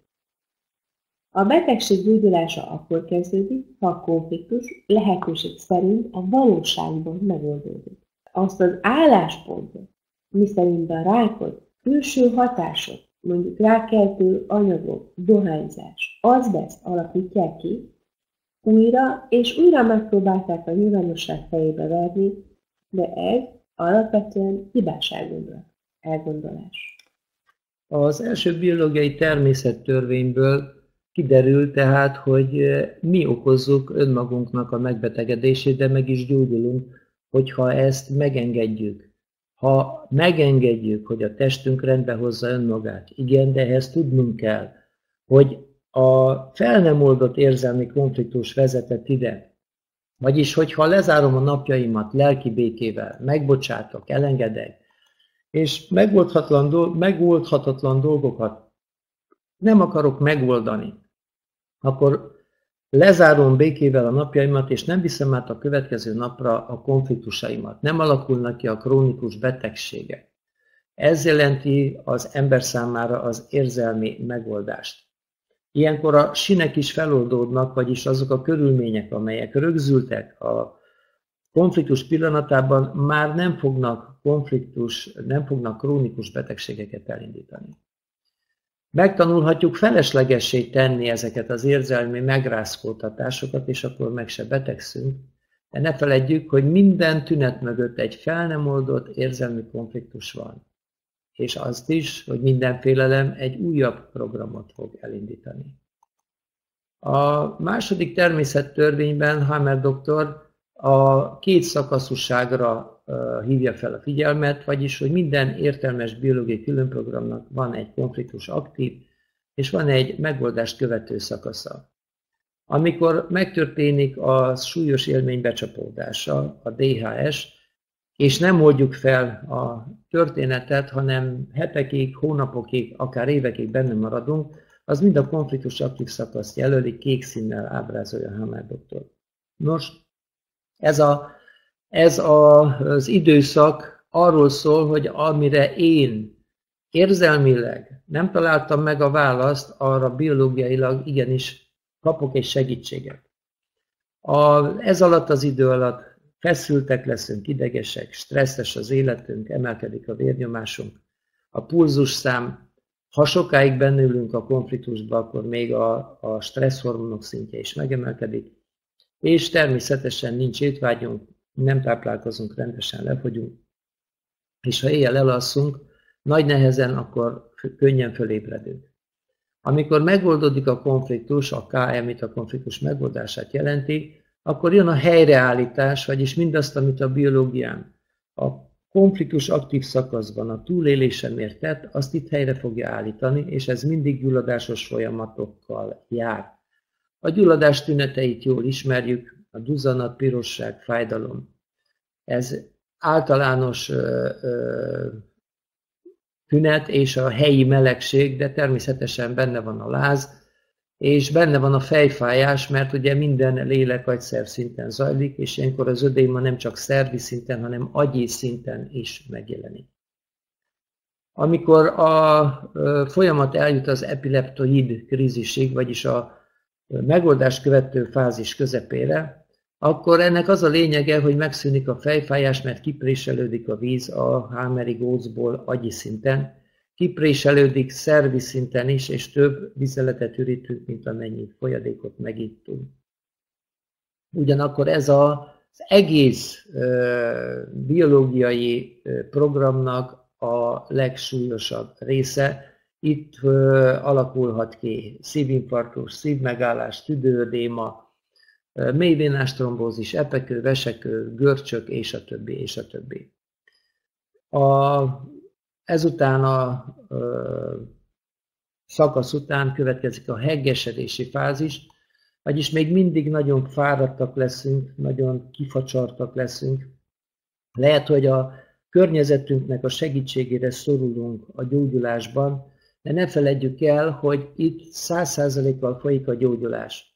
A betegség gyógyulása akkor kezdődik, ha a konfliktus lehetőség szerint a valóságban megoldódik. Azt az álláspontot, miszerint a rákot külső hatások, mondjuk rákkeltő anyagok, dohányzás, azbeszt alakítják ki, újra és újra megpróbálták a nyilvánosság fejébe verni, de ez alapvetően hibás elgondolás. Az első biológiai természettörvényből kiderül tehát, hogy mi okozzuk önmagunknak a megbetegedését, de meg is gyógyulunk, hogyha ezt megengedjük. Ha megengedjük, hogy a testünk rendbe hozza önmagát, igen, de ehhez tudnunk kell, hogy a fel nem oldott érzelmi konfliktus vezetett ide. Vagyis, hogyha lezárom a napjaimat lelki békével, megbocsátok, elengedek, és megoldhatatlan dolgokat nem akarok megoldani, akkor lezárom békével a napjaimat, és nem viszem át a következő napra a konfliktusaimat. Nem alakulnak ki a krónikus betegségek. Ez jelenti az ember számára az érzelmi megoldást. Ilyenkor a sínek is feloldódnak, vagyis azok a körülmények, amelyek rögzültek a konfliktus pillanatában, már nem fognak krónikus betegségeket elindítani. Megtanulhatjuk feleslegessé tenni ezeket az érzelmi megrázkódtatásokat, és akkor meg se betegszünk, de ne feledjük, hogy minden tünet mögött egy fel nem oldott érzelmi konfliktus van. És azt is, hogy minden félelem egy újabb programot fog elindítani. A második természettörvényben Hammer doktor a 2 szakaszúságra hívja fel a figyelmet, vagyis, hogy minden értelmes biológiai különprogramnak van egy konfliktus aktív, és van egy megoldást követő szakasza. Amikor megtörténik a súlyos élmény becsapódása, a DHS, és nem oldjuk fel a történetet, hanem hetekig, hónapokig, akár évekig benne maradunk, az mind a konfliktus aktív szakaszt jelöli, kék színnel ábrázolja Hammer doktor. Nos, ez az időszak arról szól, hogy amire én érzelmileg nem találtam meg a választ, arra biológiailag igenis kapok egy segítséget. Ez alatt az idő alatt feszültek leszünk, idegesek, stresszes az életünk, emelkedik a vérnyomásunk, a pulzusszám, ha sokáig benne ülünk a konfliktusba, akkor még a stresszhormonok szintje is megemelkedik, és természetesen nincs étvágyunk, nem táplálkozunk, rendesen lefogyunk, és ha éjjel elalszunk, nagy nehezen, akkor könnyen fölébredünk. Amikor megoldódik a konfliktus, a KM, itt a konfliktus megoldását jelenti, akkor jön a helyreállítás, vagyis mindazt, amit a biológián a konfliktus aktív szakaszban a túlélésemért tett, azt itt helyre fogja állítani, és ez mindig gyulladásos folyamatokkal jár. A gyulladás tüneteit jól ismerjük, a duzzanat, pirosság, fájdalom. Ez általános tünet és a helyi melegség, de természetesen benne van a láz, és benne van a fejfájás, mert ugye minden lélek-agyszerv szinten zajlik, és ilyenkor az ödéma nem csak szervi szinten, hanem agyi szinten is megjelenik. Amikor a folyamat eljut az epileptoid krízisig, vagyis a megoldást követő fázis közepére, akkor ennek az a lényege, hogy megszűnik a fejfájás, mert kipréselődik a víz a hámeri gócból agyi szinten, kipréselődik szervi szinten is, és több vizeletet ürítünk, mint amennyi folyadékot megittunk. Ugyanakkor ez az egész biológiai programnak a legsúlyosabb része. Itt alakulhat ki szívinfarktus, szívmegállás, tüdőödéma, mélyvénás trombózis, epekő, vesekő, görcsök, és a többi, és a többi. Ezután a szakasz után következik a heggesedési fázis, vagyis még mindig nagyon fáradtak leszünk, nagyon kifacsartak leszünk. Lehet, hogy a környezetünknek a segítségére szorulunk a gyógyulásban, de ne feledjük el, hogy itt 100%-kal folyik a gyógyulás.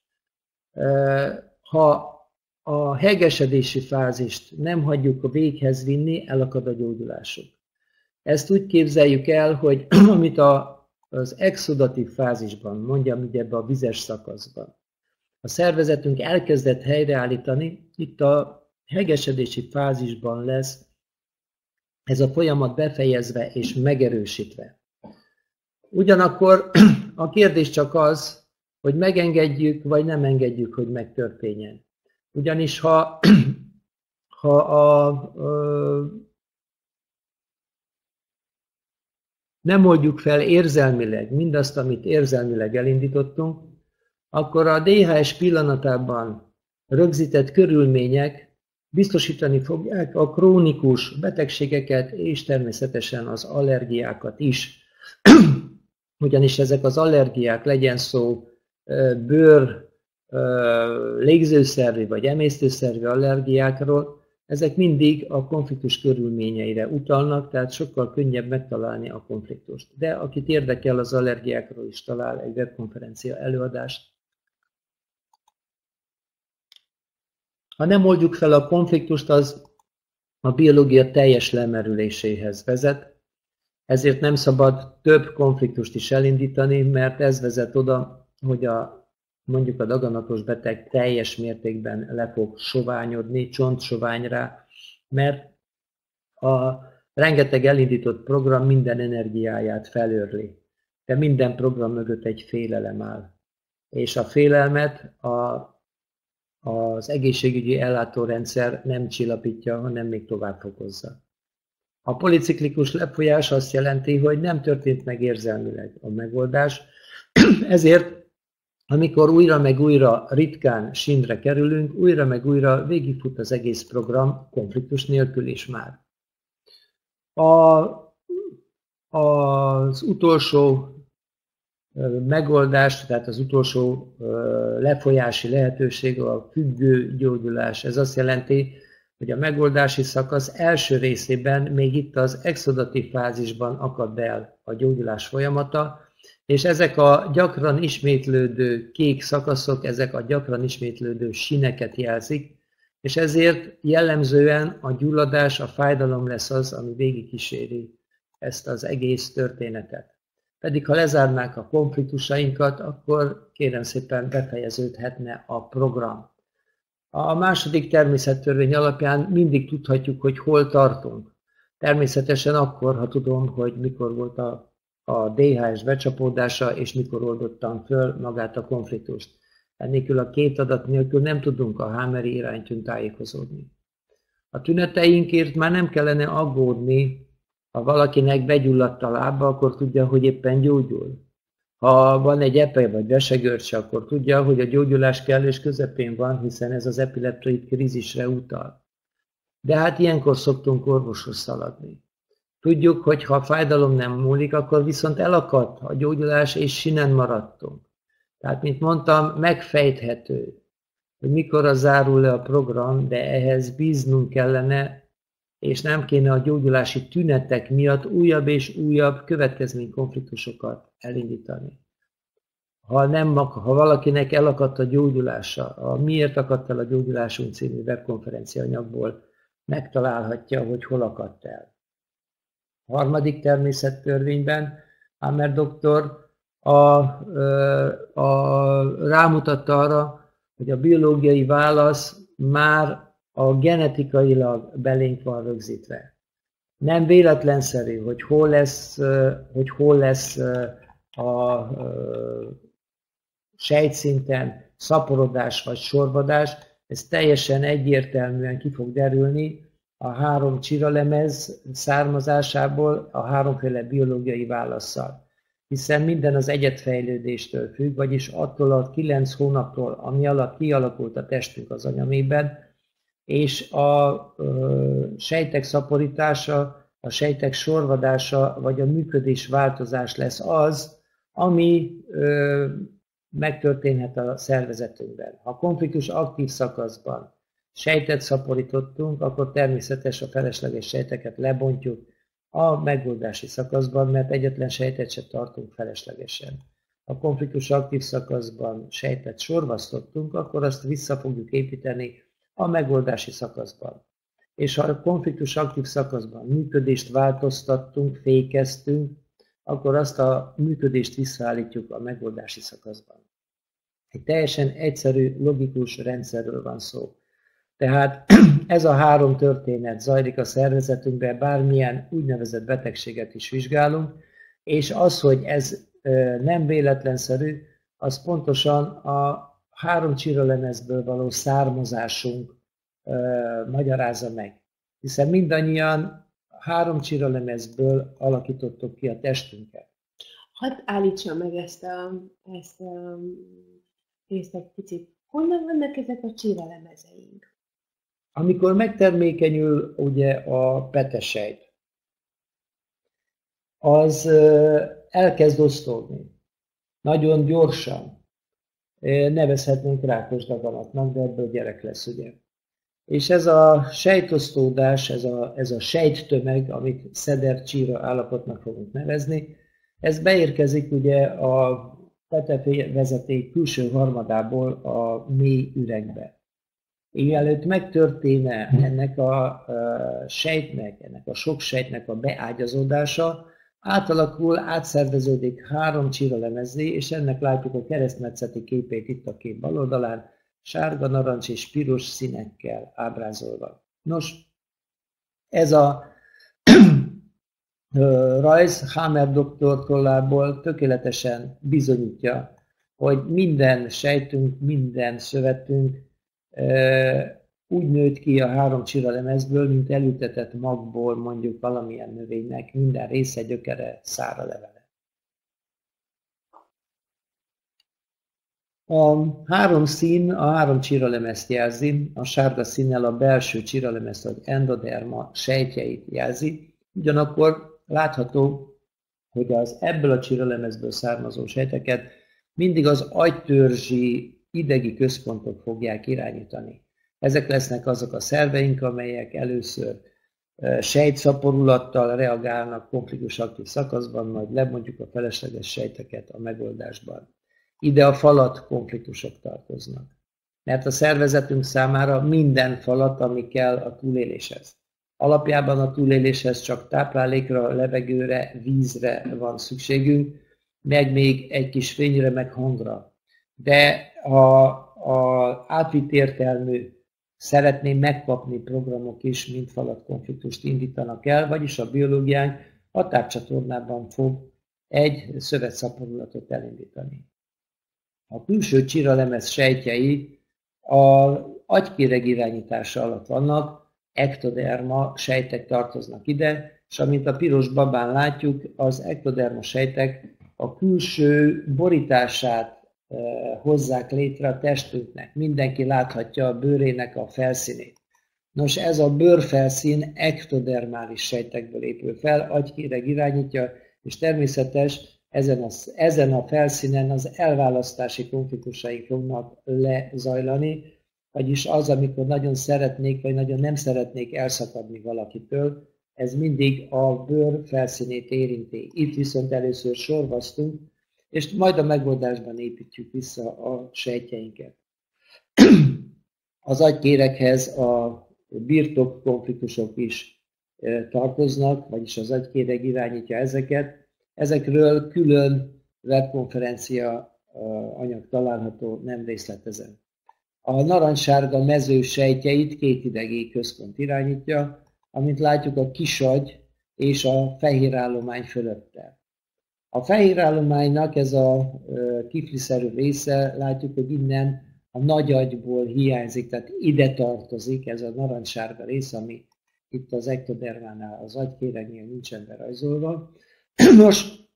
Ha a heggesedési fázist nem hagyjuk a véghez vinni, elakad a gyógyulásunk. Ezt úgy képzeljük el, hogy amit az exudatív fázisban, mondjam így ebbe a vizes szakaszban, a szervezetünk elkezdett helyreállítani, itt a heggesedési fázisban lesz ez a folyamat befejezve és megerősítve. Ugyanakkor a kérdés csak az, hogy megengedjük, vagy nem engedjük, hogy megtörténjen. Ugyanis nem oldjuk fel érzelmileg mindazt, amit érzelmileg elindítottunk, akkor a DHS pillanatában rögzített körülmények biztosítani fogják a krónikus betegségeket és természetesen az allergiákat is. Ugyanis ezek az allergiák, legyen szó bőr, légzőszervi vagy emésztőszervi allergiákról, ezek mindig a konfliktus körülményeire utalnak, tehát sokkal könnyebb megtalálni a konfliktust. De akit érdekel, az allergiákról is talál egy webkonferencia előadást. Ha nem oldjuk fel a konfliktust, az a biológia teljes lemerüléséhez vezet, ezért nem szabad több konfliktust is elindítani, mert ez vezet oda, hogy mondjuk a daganatos beteg teljes mértékben le fog soványodni, csontsovány rá, mert a rengeteg elindított program minden energiáját felőrli. De minden program mögött egy félelem áll. És a félelmet az egészségügyi ellátórendszer nem csillapítja, hanem még tovább fokozza. A policiklikus lefolyás azt jelenti, hogy nem történt meg érzelmileg a megoldás, ezért amikor újra meg újra ritkán sínre kerülünk, újra meg újra végigfut az egész program konfliktus nélkül is már. Az utolsó megoldás, tehát az utolsó lefolyási lehetőség a függő gyógyulás. Ez azt jelenti, hogy a megoldási szakasz első részében még itt az exudatív fázisban akad el a gyógyulás folyamata, és ezek a gyakran ismétlődő kék szakaszok, ezek a gyakran ismétlődő síneket jelzik, és ezért jellemzően a gyulladás, a fájdalom lesz az, ami végigkíséri ezt az egész történetet. Pedig ha lezárnák a konfliktusainkat, akkor kérem szépen befejeződhetne a program. A második természettörvény alapján mindig tudhatjuk, hogy hol tartunk. Természetesen akkor, ha tudom, hogy mikor volt a DHS becsapódása, és mikor oldottam föl magát a konfliktust. Ennélkül a két adat nélkül nem tudunk a hámeri iránytűn tájékozódni. A tüneteinkért már nem kellene aggódni Ha valakinek begyulladt a lába, akkor tudja, hogy éppen gyógyul. Ha van egy epe vagy vesegörcse, akkor tudja, hogy a gyógyulás kellős közepén van, hiszen ez az epileptoid krízisre utal. De hát ilyenkor szoktunk orvoshoz szaladni. Tudjuk, hogy ha a fájdalom nem múlik, akkor viszont elakadt a gyógyulás, és sinen maradtunk. Tehát, mint mondtam, megfejthető, hogy mikor zárul le a program, de ehhez bíznunk kellene, és nem kéne a gyógyulási tünetek miatt újabb és újabb következménykonfliktusokat elindítani. Ha valakinek elakadt a gyógyulása, a Miért akadt el a gyógyulásunk című webkonferencia anyagból megtalálhatja, hogy hol akadt el. A harmadik természettörvényben Hammer doktor rámutatta arra, hogy a biológiai válasz már a genetikailag belénk van rögzítve. Nem véletlenszerű, hogy hol lesz a sejtszinten szaporodás vagy sorvadás, ez teljesen egyértelműen ki fog derülni a 3 csiralemez származásából a 3-féle biológiai válasszal. Hiszen minden az egyedfejlődéstől függ, vagyis attól a 9 hónaptól, ami alatt kialakult a testünk az anyamében, és a sejtek szaporítása, a sejtek sorvadása, vagy a működés változás lesz az, ami megtörténhet a szervezetünkben. Ha konfliktus aktív szakaszban sejtet szaporítottunk, akkor természetes a felesleges sejteket lebontjuk a megoldási szakaszban, mert egyetlen sejtet sem tartunk feleslegesen. Ha konfliktus aktív szakaszban sejtet sorvasztottunk, akkor azt vissza fogjuk építeni a megoldási szakaszban. És ha a konfliktus aktív szakaszban működést változtattunk, fékeztünk, akkor azt a működést visszaállítjuk a megoldási szakaszban. Egy teljesen egyszerű, logikus rendszerről van szó. Tehát ez a 3 történet zajlik a szervezetünkben, bármilyen úgynevezett betegséget is vizsgálunk, és az, hogy ez nem véletlenszerű, az pontosan a 3 csiralemezből való származásunk magyarázza meg. Hiszen mindannyian 3 csiralemezből alakítottuk ki a testünket. Hadd állítsam meg ezt részt egy picit. Honnan vannak ezek a csiralemezeink? Amikor megtermékenyül ugye a petesejt, az elkezd osztódni. Nagyon gyorsan. Nevezhetnénk rákos daganatnak, de ebből gyerek lesz, ugye. És ez a sejtosztódás, ez a sejttömeg, amit Szeder-Csíra állapotnak fogunk nevezni, ez beérkezik ugye a petefélyvezeték külső harmadából a mély üregbe. Mielőtt megtörténne ennek a sejtnek, ennek a sok sejtnek a beágyazódása, átalakul, átszerveződik 3 csiralemezé, és ennek látjuk a keresztmetszeti képét itt a kép bal oldalán, sárga, narancs és piros színekkel ábrázolva. Nos, ez a rajz Hammer doktor tollából tökéletesen bizonyítja, hogy minden sejtünk, minden szövetünk úgy nőtt ki a 3 csiralemezből, mint elültetett magból mondjuk valamilyen növénynek minden része, gyökere, szára, levele. A 3 szín a 3 csiralemezt jelzi, a sárga színnel a belső csiralemezt, vagy endoderma sejtjeit jelzi, ugyanakkor látható, hogy az ebből a csiralemezből származó sejteket mindig az agytörzsi idegi központok fogják irányítani. Ezek lesznek azok a szerveink, amelyek először sejtszaporulattal reagálnak konfliktus aktív szakaszban, majd lebontjuk a felesleges sejteket a megoldásban. Ide a falat konfliktusok tartoznak. Mert a szervezetünk számára minden falat, ami kell a túléléshez. Alapjában a túléléshez csak táplálékra, levegőre, vízre van szükségünk, meg még egy kis fényre, meg hangra. De az átvitt értelmű szeretném megkapni programok is, mint falatkonfliktust indítanak el, vagyis a biológiánk határcsatornában fog egy szövetszaporulatot elindítani. A külső csiralemez sejtjei az agykéreg irányítása alatt vannak, ektoderma sejtek tartoznak ide, és amint a piros babán látjuk, az ektoderma sejtek a külső borítását hozzák létre a testünknek. Mindenki láthatja a bőrének a felszínét. Nos, ez a bőrfelszín ektodermális sejtekből épül fel, agykéreg irányítja, és természetes, ezen a felszínen az elválasztási konfliktusaink fognak lezajlani, vagyis az, amikor nagyon szeretnék, vagy nagyon nem szeretnék elszakadni valakitől, ez mindig a bőr felszínét érinti. Itt viszont először sorvasztunk, és majd a megoldásban építjük vissza a sejtjeinket. Az agykéreghez a birtok konfliktusok is tartoznak, vagyis az agykéreg irányítja ezeket. Ezekről külön webkonferencia anyag található, nem részletezem. A narancssárga mező sejtjeit két idegi központ irányítja, amint látjuk a kisagy és a fehérállomány fölötte. A fehérállománynak ez a kifliszerű része, látjuk, hogy innen a nagyagyból hiányzik, tehát ide tartozik ez a narancssárga rész, ami itt az ektodermánál, az agykéregnél nincsen berajzolva. Most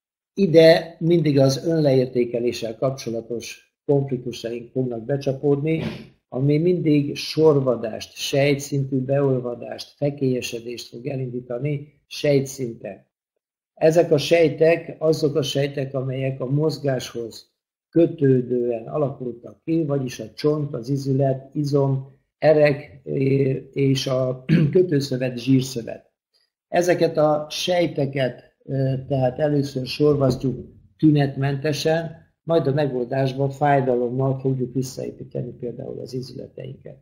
ide mindig az önleértékeléssel kapcsolatos konfliktusaink fognak becsapódni, ami mindig sorvadást, sejtszintű beolvadást, fekélyesedést fog elindítani sejtszinten. Ezek a sejtek azok a sejtek, amelyek a mozgáshoz kötődően alakultak ki, vagyis a csont, az izület, izom, erek és a kötőszövet, zsírszövet. Ezeket a sejteket tehát először sorvasztjuk tünetmentesen, majd a megoldásban fájdalommal fogjuk visszaépíteni például az izületeinket.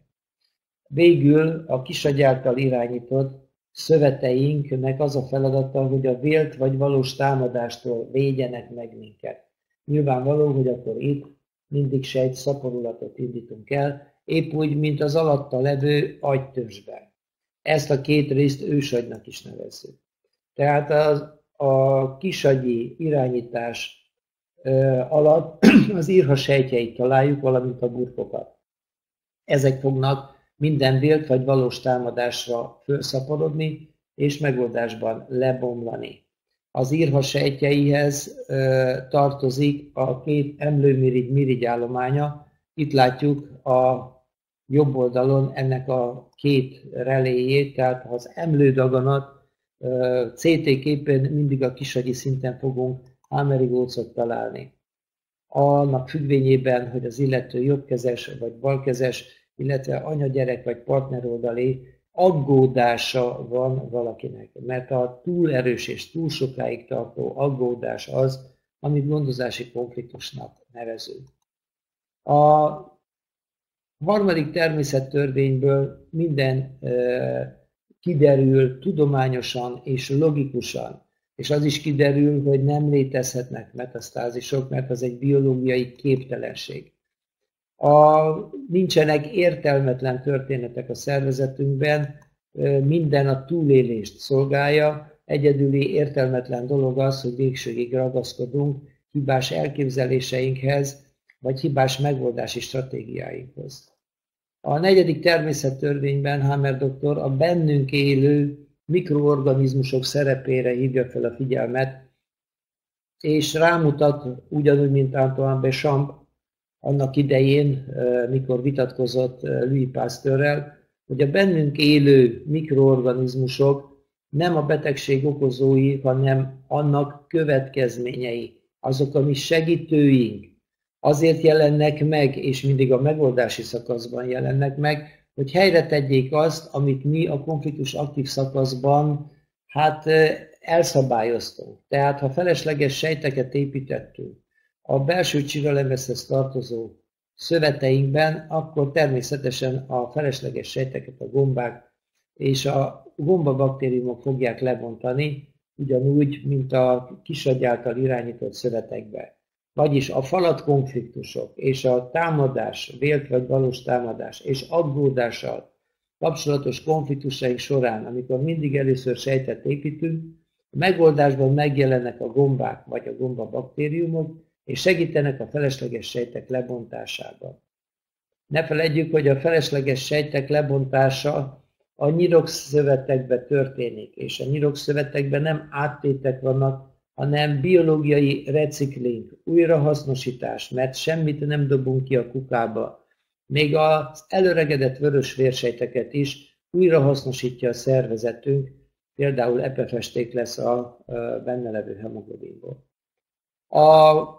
Végül a kisagy által irányított szöveteinknek az a feladata, hogy a vélt vagy valós támadástól védjenek meg minket. Nyilvánvaló, hogy akkor itt mindig sejtszaporulatot indítunk el, épp úgy, mint az alatta levő agytörzsben. Ezt a két részt ősagynak is nevezzük. Tehát a kisagyi irányítás alatt az írha sejtjeit találjuk, valamint a burkokat. Ezek fognak minden vélt vagy valós támadásra felszaporodni, és megoldásban lebomlani. Az írha sejtjeihez tartozik a két emlőmirigy állománya. Itt látjuk a jobb oldalon ennek a két reléjét, tehát az emlődaganat CT képen mindig a kisagyi szinten fogunk hámerigócot találni. Annak függvényében, hogy az illető jobbkezes vagy balkezes, illetve anyagyerek vagy partneroldali aggódása van valakinek. Mert a túl erős és túl sokáig tartó aggódás az, amit gondozási konfliktusnak nevezünk. A harmadik természettörvényből minden kiderül tudományosan és logikusan, és az is kiderül, hogy nem létezhetnek metasztázisok, mert az egy biológiai képtelenség. Nincsenek értelmetlen történetek a szervezetünkben, minden a túlélést szolgálja, egyedüli értelmetlen dolog az, hogy végsőig ragaszkodunk hibás elképzeléseinkhez, vagy hibás megoldási stratégiáinkhoz. A negyedik természettörvényben Hammer doktor a bennünk élő mikroorganizmusok szerepére hívja fel a figyelmet, és rámutat, ugyanúgy, mint Antoine Béchamp, annak idején, mikor vitatkozott Louis Pasteurrel, hogy a bennünk élő mikroorganizmusok nem a betegség okozói, hanem annak következményei, azok a mi segítőink. Azért jelennek meg, és mindig a megoldási szakaszban jelennek meg, hogy helyre tegyék azt, amit mi a konfliktus aktív szakaszban elszabályoztunk. Tehát, ha felesleges sejteket építettünk a belső csiralemezhez tartozó szöveteinkben, akkor természetesen a felesleges sejteket a gombák és a gombabaktériumok fogják lebontani, ugyanúgy, mint a kisagy által irányított szövetekbe. Vagyis a falatkonfliktusok és a támadás, vélt vagy valós támadás és aggódással kapcsolatos konfliktusaink során, amikor mindig először sejtet építünk, a megoldásban megjelennek a gombák vagy a gombabaktériumok, és segítenek a felesleges sejtek lebontásában. Ne feledjük, hogy a felesleges sejtek lebontása a nyirokszövetekben történik, és a nyirokszövetekben nem áttétek vannak, hanem biológiai recikling, újrahasznosítás, mert semmit nem dobunk ki a kukába. Még az előregedett vörös vérsejteket is újrahasznosítja a szervezetünk, például epefesték lesz a benne levő hemoglobinból. Az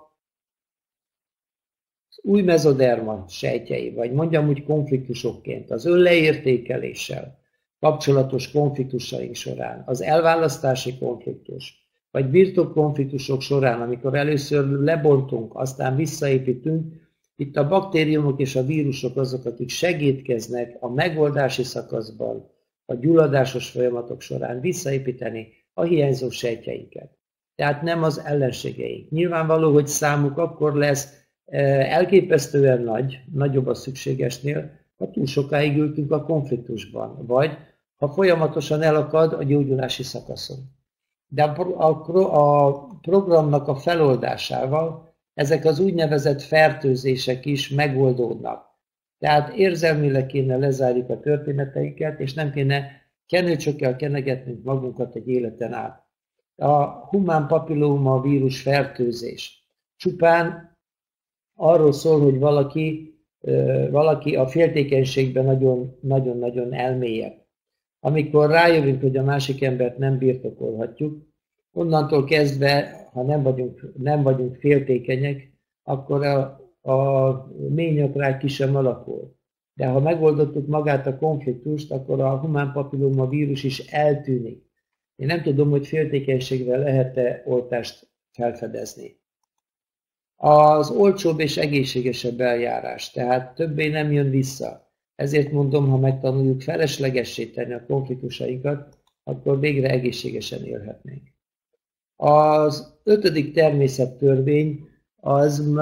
új mezoderma sejtjei, vagy mondjam úgy konfliktusokként, az önleértékeléssel kapcsolatos konfliktusaink során, az elválasztási konfliktus, vagy birtokkonfliktusok során, amikor először lebontunk, aztán visszaépítünk, itt a baktériumok és a vírusok azok, akik segítkeznek a megoldási szakaszban, a gyulladásos folyamatok során visszaépíteni a hiányzó sejtjeinket. Tehát nem az ellenségeink. Nyilvánvaló, hogy számuk akkor lesz elképesztően nagy, nagyobb a szükségesnél, ha túl sokáig ültünk a konfliktusban, vagy ha folyamatosan elakad a gyógyulási szakaszon. De a programnak a feloldásával ezek az úgynevezett fertőzések is megoldódnak. Tehát érzelmileg kéne lezárjuk a történeteiket, és nem kéne kenőcsökkel kenegetnünk magunkat egy életen át. A humán papilloma vírus fertőzés csupán arról szól, hogy valaki a féltékenységben nagyon-nagyon elmélyed. Amikor rájövünk, hogy a másik embert nem birtokolhatjuk, onnantól kezdve, ha nem vagyunk féltékenyek, akkor a mély nyakrák ki sem alakul. De ha megoldottuk magát a konfliktust, akkor a humán papilloma vírus is eltűnik. Én nem tudom, hogy féltékenységvel lehet-e oltást felfedezni. Az olcsóbb és egészségesebb eljárás, tehát többé nem jön vissza. Ezért mondom, ha megtanuljuk feleslegessé tenni a konfliktusainkat, akkor végre egészségesen élhetnénk. Az 5. természettörvény az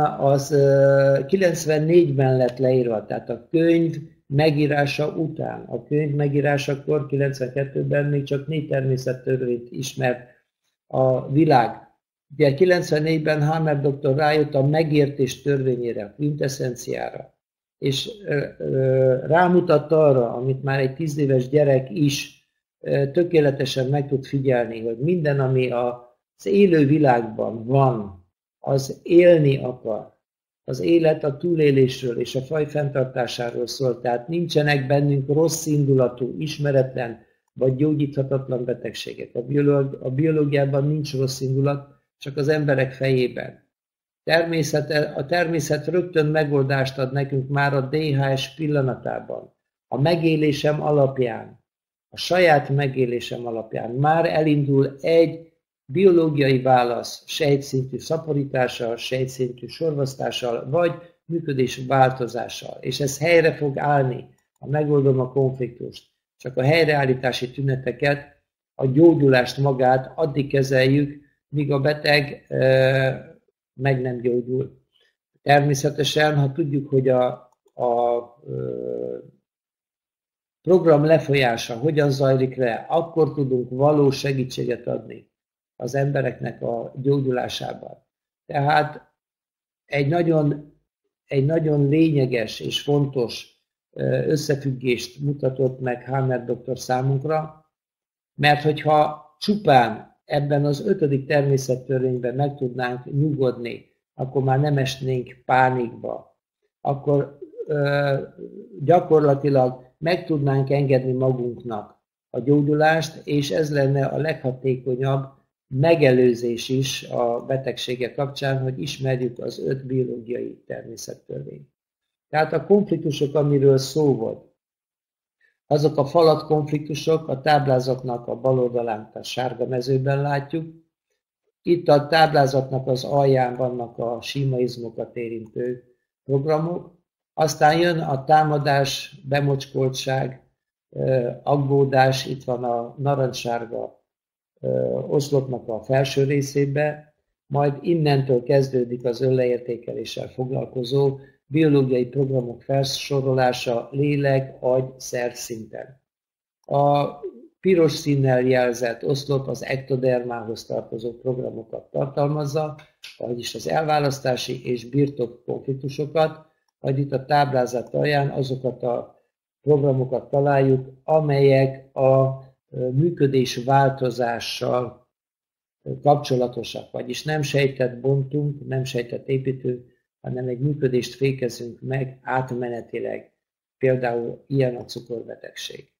94-ben lett leírva, tehát a könyv megírása után. A könyv megírásakor 92-ben még csak 4 természettörvényt ismert a világ. Ugye 94-ben Hammer doktor rájött a megértés törvényére, a quintessenciára, és rámutatta arra, amit már egy 10 éves gyerek is tökéletesen meg tud figyelni, hogy minden, ami az élő világban van, az élni akar. Az élet a túlélésről és a faj fenntartásáról szól, tehát nincsenek bennünk rossz indulatú, ismeretlen vagy gyógyíthatatlan betegségek. A biológiában nincs rossz indulat, csak az emberek fejében. A természet rögtön megoldást ad nekünk már a DHS pillanatában. A megélésem alapján, a saját megélésem alapján már elindul egy biológiai válasz sejtszintű szaporítással, sejtszintű sorvasztással, vagy működés változással. És ez helyre fog állni, ha megoldom a konfliktust. Csak a helyreállítási tüneteket, a gyógyulást magát addig kezeljük, míg a beteg meg nem gyógyul. Természetesen, ha tudjuk, hogy a program lefolyása hogyan zajlik le, akkor tudunk valós segítséget adni az embereknek a gyógyulásában. Tehát egy nagyon lényeges és fontos összefüggést mutatott meg Hammer doktor számunkra, mert hogyha csupán ebben az 5. természettörvényben meg tudnánk nyugodni, akkor már nem esnénk pánikba. Akkor gyakorlatilag meg tudnánk engedni magunknak a gyógyulást, és ez lenne a leghatékonyabb megelőzés is a betegsége kapcsán, hogy ismerjük az 5 biológiai természettörvényt. Tehát a konfliktusok, amiről szó volt, azok a falat konfliktusok, a táblázatnak a bal oldalán, a sárga mezőben látjuk. Itt a táblázatnak az alján vannak a símaizmokat érintő programok. Aztán jön a támadás, bemocskoltság, aggódás, itt van a narancssárga oszlopnak a felső részébe, majd innentől kezdődik az önleértékeléssel foglalkozó biológiai programok felsorolása lélek, agy, szervszinten. A piros színnel jelzett oszlop az ektodermához tartozó programokat tartalmazza, vagyis az elválasztási és birtok konfliktusokat, vagy itt a táblázat alján azokat a programokat találjuk, amelyek a működés változással kapcsolatosak, vagyis nem sejtet bontunk, nem sejtet építünk, hanem egy működést fékezünk meg átmenetileg, például ilyen a cukorbetegség.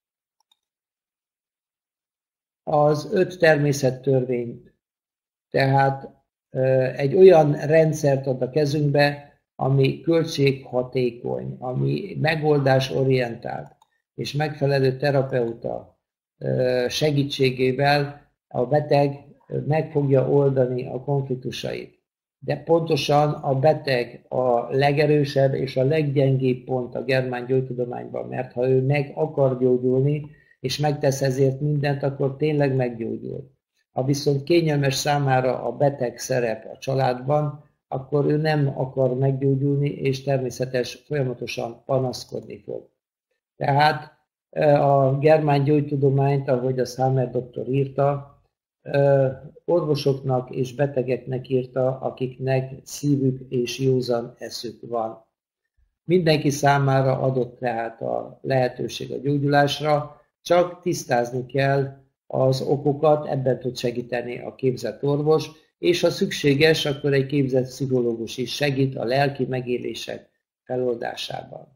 Az 5 természettörvény tehát egy olyan rendszert ad a kezünkbe, ami költséghatékony, ami megoldásorientált, és megfelelő terapeuta segítségével a beteg meg fogja oldani a konfliktusait. De pontosan a beteg a legerősebb és a leggyengébb pont a germán gyógytudományban, mert ha ő meg akar gyógyulni, és megtesz ezért mindent, akkor tényleg meggyógyul. Ha viszont kényelmes számára a beteg szerep a családban, akkor ő nem akar meggyógyulni, és természetes folyamatosan panaszkodni fog. Tehát a germán gyógytudományt, ahogy a Hammer doktor írta, orvosoknak és betegeknek írta, akiknek szívük és józan eszük van. Mindenki számára adott tehát a lehetőség a gyógyulásra, csak tisztázni kell az okokat, ebben tud segíteni a képzett orvos, és ha szükséges, akkor egy képzett pszichológus is segít a lelki megélések feloldásában.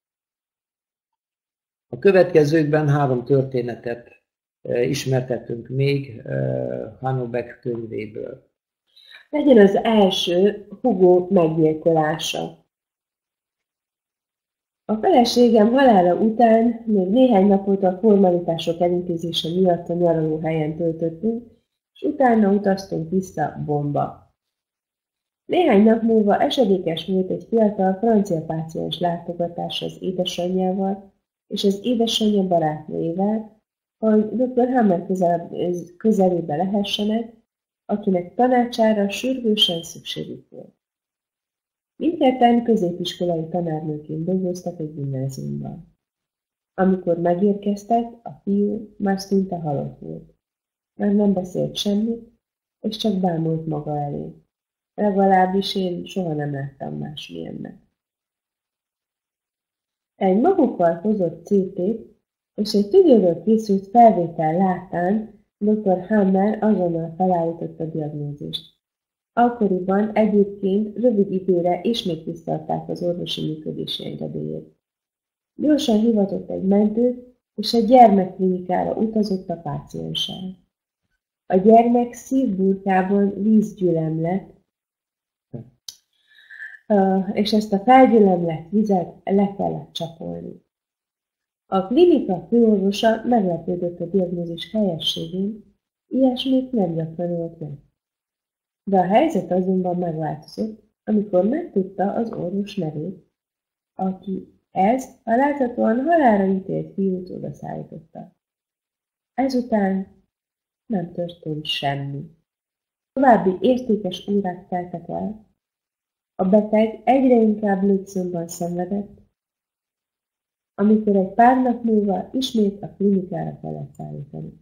A következőkben 3 történetet ismertettünk még Hanno Beck könyvéből. Legyen az első Hugo meggyilkolása. A feleségem halála után még néhány napot a formalitások elintézése miatt a nyaralóhelyen töltöttünk, és utána utaztunk vissza Bonnba. Néhány nap múlva esedékes volt egy fiatal francia páciens látogatás az édesanyjával és az édesanyja barátnőjével, hogy dr. Hammer közelébe lehessenek, akinek tanácsára sürgősen szükségük volt. Mindketten középiskolai tanárnőként dolgoztak egy gimnáziumban. Amikor megérkeztek, a fiú már szinte halott volt. Már nem beszélt semmit, és csak bámult maga elé. Legalábbis én soha nem láttam másmilyennek. Egy magukkal hozott CT-t és egy tüdőről készült felvétel látán dr. Hammer azonnal felállította a diagnózist. Akkoriban egyébként rövid időre ismét visszaadták az orvosi működési engedélyét. Gyorsan hivatott egy mentőt, és egy gyermekklinikára utazott a pácienssel. A gyermek szívburkában vízgyülemlet, és ezt a felgyülemlett vizet le kellett csapolni. A klinika főorvosa meglepődött a diagnózis helyességén, ilyesmit nem gyakran élt meg. De a helyzet azonban megváltozott, amikor megtudta az orvos nevét, aki ezt a láthatóan halálra ítélt fiút odaszállította. Ezután nem történt semmi. További értékes órák teltek el, a beteg egyre inkább légszomban szenvedett, amikor egy pár nap múlva ismét a klinikára kellett szállítani.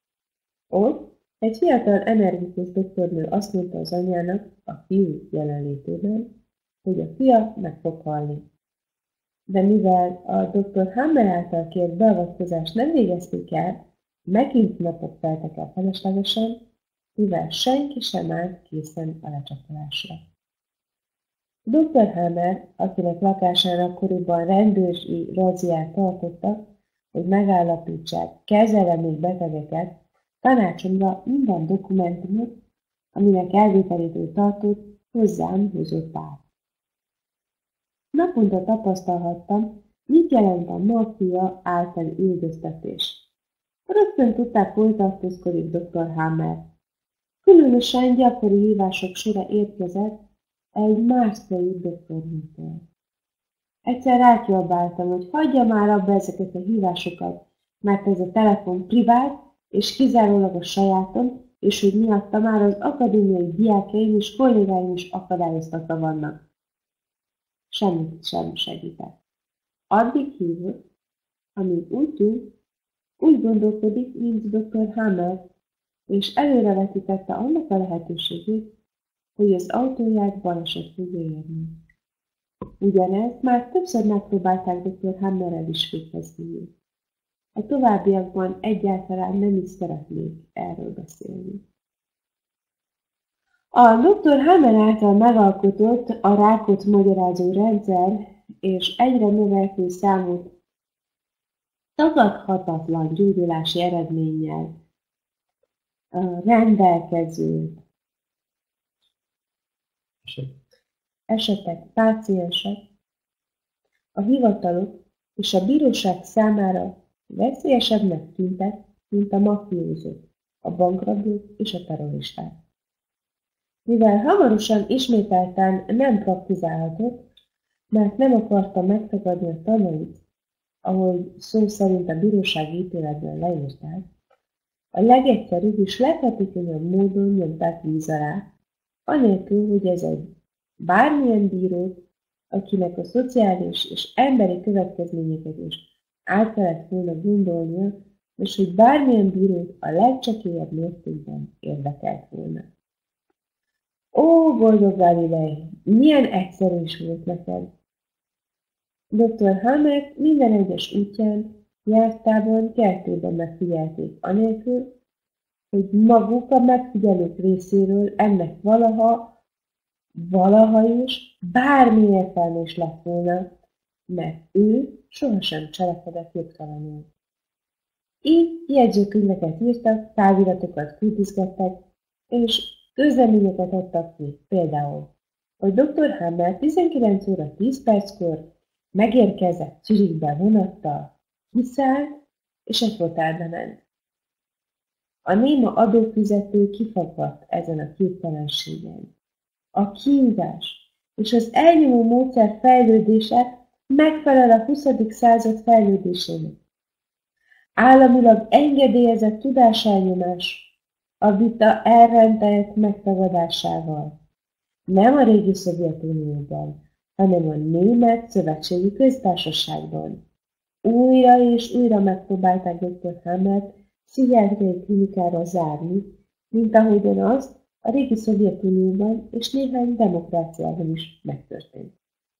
Ott egy fiatal energikus doktornő azt mondta az anyjának a fiú jelenlétében, hogy a fia meg fog halni. De mivel a dr. Hammer által kért beavatkozást nem végezték el, megint napok teltek el feleslegesen, mivel senki sem állt készen a lecsapolásra. Dr. Hammer, akinek lakásán akkoriban rendőri razziát tartottak, hogy megállapítsák, kezelni betegeket, tanácsomra minden dokumentumot, aminek elvételétől tartott, hozzám hozott át. Naponta tapasztalhattam, mit jelent a maffia általi üldöztetés. Rögtön tudták, hol tartózkodik dr. Hammer. Különösen gyakori hívások sora érkezett egy márciai doktornőtől. Egyszer rákiabáltam, hogy hagyja már abba ezeket a hívásokat, mert ez a telefon privát, és kizárólag a sajátom, és hogy miatta már az akadémiai diákjaim és kollégáim is akadályoztatva vannak. Semmit sem segített. Addig hívott, amíg úgy gondolkodik, mint dr. Hammer, és előrevetítette annak a lehetőségét, hogy az autóját baleset fogja érni. Ugyanezt már többször megpróbálták dr. Hammerrel is véghez vinni. A továbbiakban egyáltalán nem is szeretnék erről beszélni. A dr. Hammer által megalkotott a rákot magyarázó rendszer és egyre növekvő számú tagadhatatlan gyógyulási eredménnyel rendelkező esetek, páciensek, a hivatalok és a bíróság számára veszélyesebbnek tűntek, mint a mafiózók, a bankrablók és a terroristák. Mivel hamarosan ismételten nem praktizálhatott, mert nem akarta megtagadni a tanait, ahogy szó szerint a bírósági ítéletben leírták, a legegyszerűbb és leghatékonyabb módon nyomták víz alá, anélkül, hogy ez egy bármilyen bírót, akinek a szociális és emberi következményeket is át kellett volna gondolnia, és hogy bármilyen bírót a legcsekélyebb mértékben érdekelt volna. Ó, boldog Galilei, milyen egyszerű is volt neked! Dr. Hammer minden egyes útján, jártában, kertében megfigyelték, anélkül, hogy maguk a megfigyelők részéről ennek valaha is bármi értelme is lett volna, mert ő sohasem cselekedett jogtalanul. Így jegyzőkönyveket írtak, táviratokat küldözgettek, és közleményeket adtak ki, például, hogy dr. Hammer 19 óra 10 perckor megérkezett Zürichbe vonattal, kiszállt, és egy fotelbe ment. A néma adófizető kifakadt ezen a képtelenségen. A kínzás és az elnyomó módszer fejlődése megfelel a 20. század fejlődésének. Államilag engedélyezett tudáselnyomás a vita elrendelt megtagadásával. Nem a régi Szovjetunióban, hanem a Német Szövetségi Köztársaságban. Újra és újra megpróbálták dr. Hammert pszichiátriai klinikára zárni, mint ahogyan azt a régi Szovjetunióban és néhány demokráciában is megtörtént.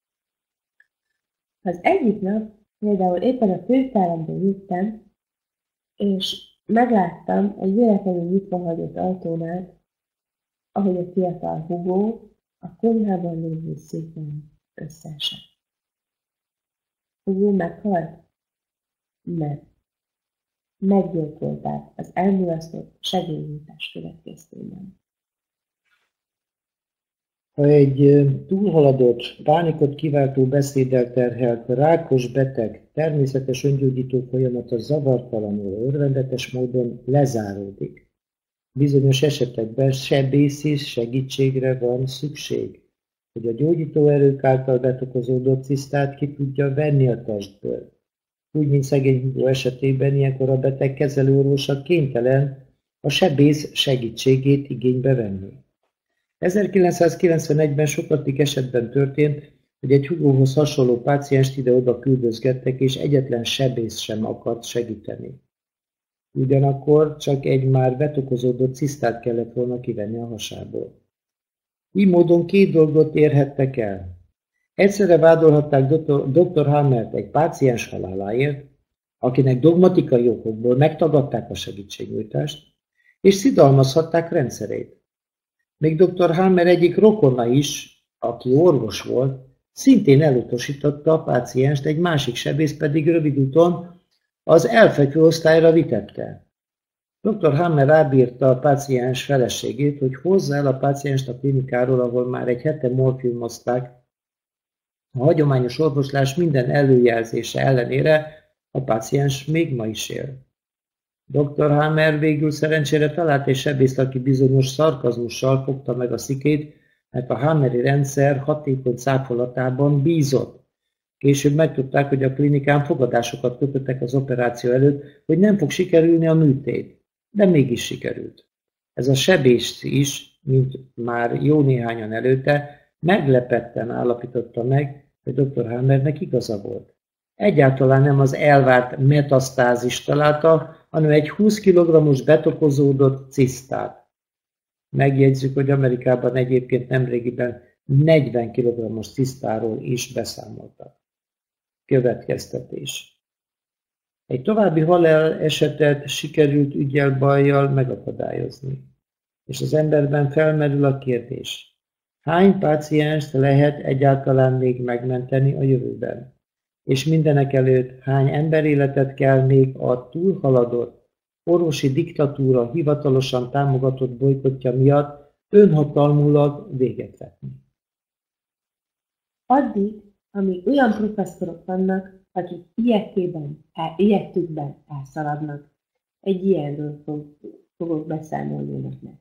Az egyik nap például éppen a könyvtáramban jöttem, és megláttam egy véletlenül nyitva hagyott ajtónál, ahogy a fiatal Hugo a konyhában lévő széken összeesett. Hugo meghalt? Nem. Meggyilkolták az elmulasztott segélynyújtás következtében. Ha egy túlhaladott, pánikot kiváltó beszéddel terhelt, rákos beteg természetes öngyógyító folyamata zavartalanul, örvendetes módon lezáródik, bizonyos esetekben sebészi segítségre van szükség, hogy a gyógyító erők által betokozódott cisztát ki tudja venni a testből. Úgy, mint szegény Hugo esetében, ilyenkor a beteg kezelőorvosa kénytelen a sebész segítségét igénybe venni. 1991-ben sokadik esetben történt, hogy egy Hugohoz hasonló pácienst ide-oda küldözgettek, és egyetlen sebész sem akart segíteni. Ugyanakkor csak egy már betokozódott cisztát kellett volna kivenni a hasából. Így módon két dolgot érhettek el. Egyszerre vádolhatták dr. Hammert egy páciens haláláért, akinek dogmatikai okokból megtagadták a segítségnyújtást, és szidalmazhatták rendszerét. Még dr. Hammer egyik rokona is, aki orvos volt, szintén elutasította a pácienst, egy másik sebész pedig rövid úton az elfekvő osztályra vitette. Dr. Hammer rábírta a páciens feleségét, hogy hozza el a pácienst a klinikáról, ahol már egy hete morfiumozták. A hagyományos orvoslás minden előjelzése ellenére a páciens még ma is él. Dr. Hammer végül szerencsére talált egy sebészt, aki bizonyos szarkazmussal fogta meg a szikét, mert a Hammeri rendszer hatékony cáfolatában bízott. Később megtudták, hogy a klinikán fogadásokat kötöttek az operáció előtt, hogy nem fog sikerülni a műtét, de mégis sikerült. Ez a sebész is, mint már jó néhányan előtte, meglepetten állapította meg, hogy dr. Hammernek igaza volt. Egyáltalán nem az elvárt metasztázist találta, hanem egy 20 kg-os betokozódott cisztát. Megjegyzzük, hogy Amerikában egyébként nemrégiben 40 kg-os tisztáról is beszámoltak. Következtetés. Egy további halálesetet sikerült üggyel-bajjal megakadályozni. És az emberben felmerül a kérdés, hány pácienst lehet egyáltalán még megmenteni a jövőben? És mindenekelőtt hány emberéletet kell még a túlhaladott orvosi diktatúra hivatalosan támogatott bolykottja miatt önhatalmulag véget vetni? Addig, amíg olyan professzorok vannak, akik ilyettükben elszaladnak. Egy ilyenről fogok beszámolni önöknek.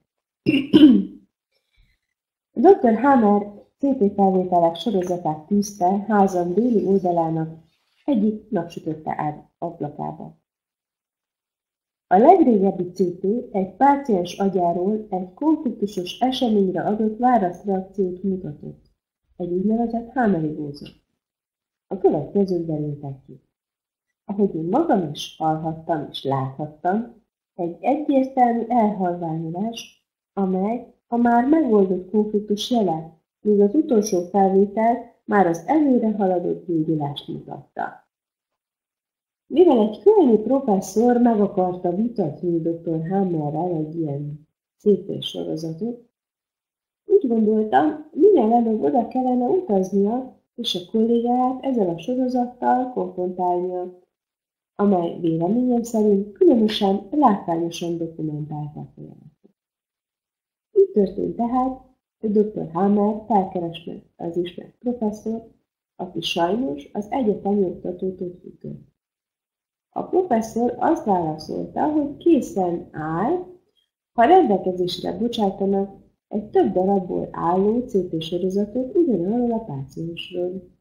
Dr. Hammer CT felvételek sorozatát tűzte házam déli oldalának egyik napsütötte ablakába. A legrégebbi CT egy páciens agyáról egy konfliktusos eseményre adott válaszreakciót mutatott, egy úgynevezett Hammeri gózot. A következőt derültek ki. Ahogy én magam is hallhattam és láthattam, egy egyértelmű elhalványulás, amely a már megoldott konfliktus jele, míg az utolsó felvétel már az előre haladott gyógyulást mutatta. Mivel egy kölni professzor meg akarta vitatni dr. Hammerrel egy ilyen CT sorozatot, úgy gondoltam, minél előbb oda kellene utaznia, és a kollégáját ezzel a sorozattal konfrontálnia, amely véleményem szerint különösen látványosan dokumentálta a folyamatot. Így történt tehát, hogy dr. Hammer felkereste az ismert professzort, aki sajnos az egyetemi oktatótól függött. A professzor azt válaszolta, hogy készen áll, ha rendelkezésre bocsájtanak egy több darabból álló CT sorozatot ugyanarról a páciensről.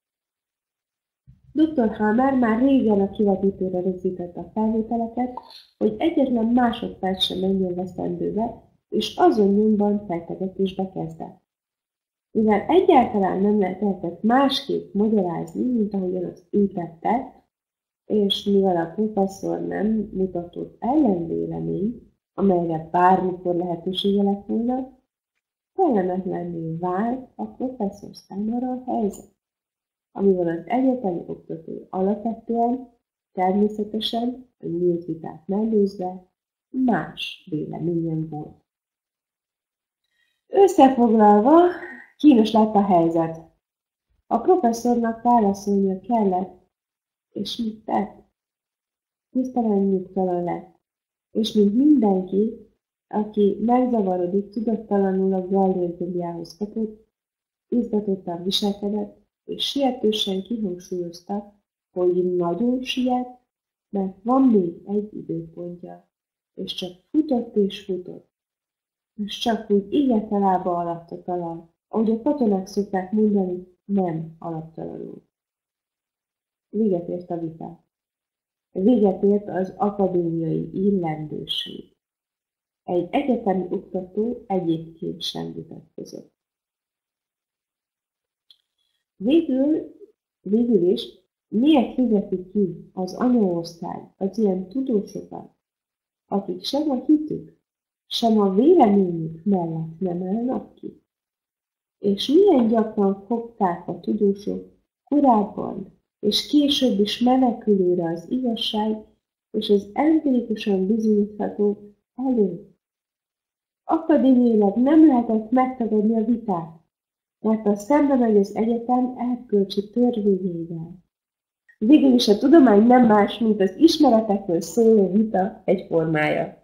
Dr. Hammer már régen a kivetítőre rögzítette a felvételeket, hogy egyetlen másodperc sem menjen veszendőbe, és azon nyomban fejtegetésbe kezdett. Mivel egyáltalán nem lehetett másképp magyarázni, mint ahogyan azt ő tette, és mivel a professzor nem mutatott ellenvéleményt, amelyre bármikor lehetősége lett volna, kellemetlenné vált a professzor számára a helyzet, amivel az egyetemi oktató alapvetően, természetesen a nyílt vitát mellőzve más véleményen volt. Összefoglalva, kínos lett a helyzet. A professzornak válaszolnia kellett, és mit tett? Tisztelen nyugtalan lett, és mint mindenki, aki megzavarodik, tudattalanul a gallérgomjához kapott, izgatottan viselkedett, és sietősen kihangsúlyozta, hogy nagyon siet, mert van még egy időpontja, és csak futott és futott, és csak úgy égett a lába alatt a talaj, ahogy a katonák szokták mondani, nem alaptalanul. Véget ért a vita. Véget ért az akadémiai illendőség. Egy egyetemi oktató egyébként sem vitatkozott. Végül is miért fizeti ki az anyaország az ilyen tudósokat, akik sem a hitük, sem a véleményük mellett nem állnak ki? És milyen gyakran fogták a tudósok korábban és később is menekülőre az igazság és az empirikusan bizonyítható elő? Akadémiailag nem lehetett megtagadni a vitát, mert az szembe megy az egyetem erkölcsi törvényeivel. Végül is a tudomány nem más, mint az ismeretekről szóló vita egy formája.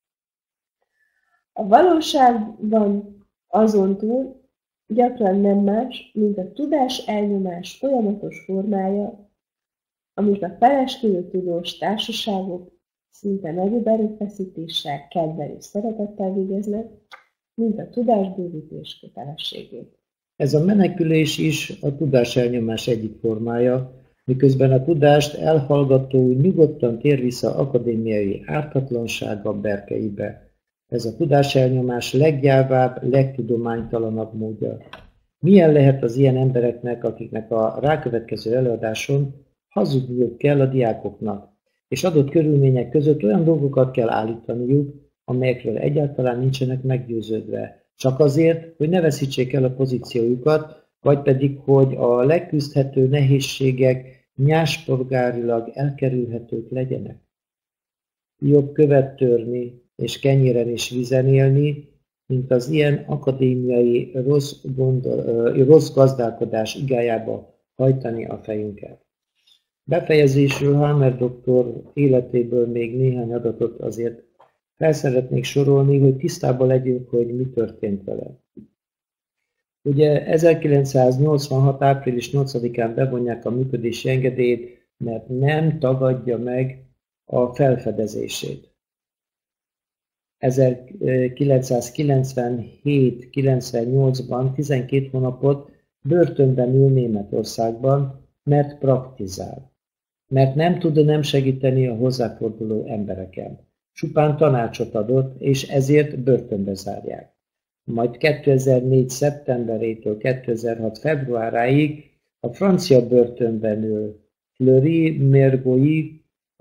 A valóságban azontól gyakran nem más, mint a tudás elnyomás folyamatos formája, amit a felesküvő tudós társaságok szinte nagyobb erőfeszítéssel, kedvel és szeretettel végeznek, mint a tudásbővítés kötelességét. Ez a menekülés is a tudás elnyomás egyik formája, miközben a tudást elhallgató nyugodtan tér vissza akadémiai ártatlansága berkeibe. Ez a tudás elnyomás leggyávább, legtudománytalanabb módja. Milyen lehet az ilyen embereknek, akiknek a rákövetkező előadáson hazudniuk kell a diákoknak, és adott körülmények között olyan dolgokat kell állítaniuk, amelyekről egyáltalán nincsenek meggyőződve, csak azért, hogy ne veszítsék el a pozíciójukat, vagy pedig, hogy a leküzdhető nehézségek nyáspolgárilag elkerülhetők legyenek. Jobb követ törni és kenyéren és vízen élni, mint az ilyen akadémiai rossz gazdálkodás igájába hajtani a fejünket. Befejezésül Hammer doktor életéből még néhány adatot azért fel szeretnék sorolni, hogy tisztában legyünk, hogy mi történt vele. Ugye 1986. április 8-án bevonják a működési engedélyt, mert nem tagadja meg a felfedezését. 1997-98-ban 12 hónapot börtönben ül Németországban, mert praktizál. Mert nem tud nem segíteni a hozzáforduló embereken. Csupán tanácsot adott, és ezért börtönbe zárják. Majd 2004. szeptemberétől 2006. februáráig a francia börtönben ül Fleury-Mérogis,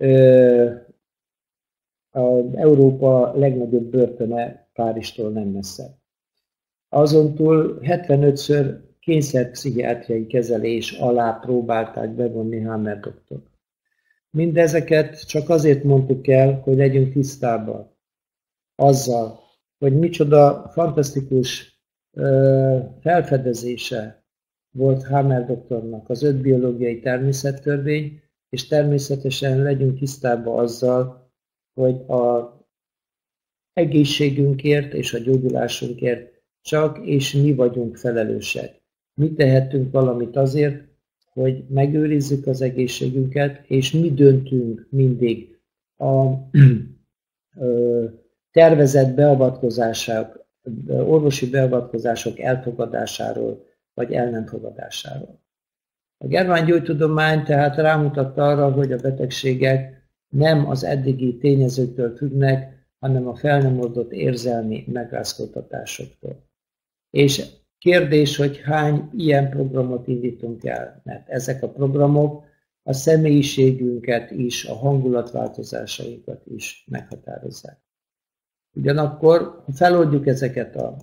az Európa legnagyobb börtöne Párizstól nem messze. Azon túl 75-ször kényszerpszichiátriai kezelés alá próbálták bevonni Hammer doktort. Mindezeket csak azért mondtuk el, hogy legyünk tisztában azzal, hogy micsoda fantasztikus felfedezése volt Hammer doktornak az 5 biológiai természettörvény, és természetesen legyünk tisztában azzal, hogy az egészségünkért és a gyógyulásunkért csak és mi vagyunk felelősek. Mi tehetünk valamit azért, hogy megőrizzük az egészségünket, és mi döntünk mindig a tervezett beavatkozások, orvosi beavatkozások elfogadásáról, vagy el nem fogadásáról. A germán gyógytudomány tehát rámutatta arra, hogy a betegségek nem az eddigi tényezőktől függnek, hanem a fel nem oldott érzelmi megrázkódtatásoktól. És kérdés, hogy hány ilyen programot indítunk el, mert ezek a programok a személyiségünket is, a hangulatváltozásainkat is meghatározzák. Ugyanakkor, ha feloldjuk ezeket a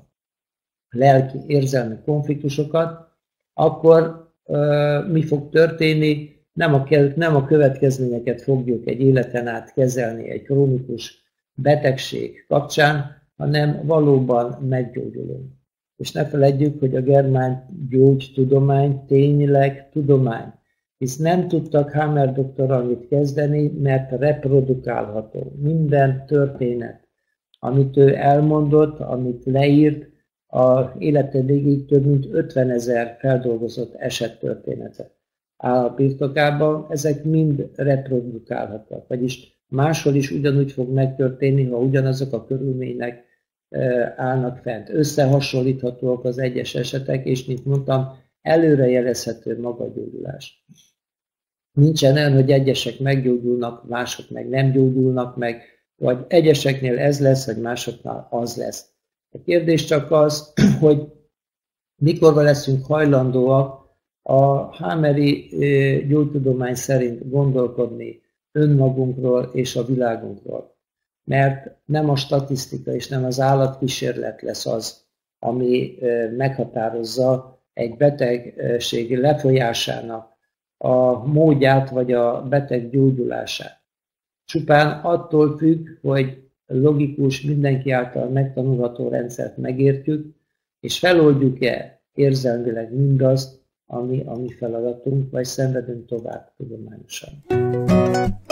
lelki érzelmi konfliktusokat, akkor mi fog történni? Nem a következményeket fogjuk egy életen át kezelni egy krónikus betegség kapcsán, hanem valóban meggyógyulunk. És ne feledjük, hogy a germán gyógytudomány tényleg tudomány, hisz nem tudtak Hammer doktorral mit kezdeni, mert reprodukálható. Minden történet, amit ő elmondott, amit leírt, az élete végig több mint 50 000 feldolgozott esettörténetet áll a birtokában, ezek mind reprodukálhatók, vagyis máshol is ugyanúgy fog megtörténni, ha ugyanazok a körülmények állnak fent. Összehasonlíthatóak az egyes esetek, és mint mondtam, előrejelezhető maga a gyógyulás. Nincsen olyan, hogy egyesek meggyógyulnak, mások meg nem gyógyulnak meg, vagy egyeseknél ez lesz, vagy másoknál az lesz. A kérdés csak az, hogy mikor leszünk hajlandóak a Hammeri gyógytudomány szerint gondolkodni önmagunkról és a világunkról. Mert nem a statisztika és nem az állatkísérlet lesz az, ami meghatározza egy betegség lefolyásának a módját vagy a beteg gyógyulását. Csupán attól függ, hogy logikus, mindenki által megtanulható rendszert megértjük, és feloldjuk-e érzelmileg mindazt, ami a mi feladatunk, vagy szenvedünk tovább tudományosan.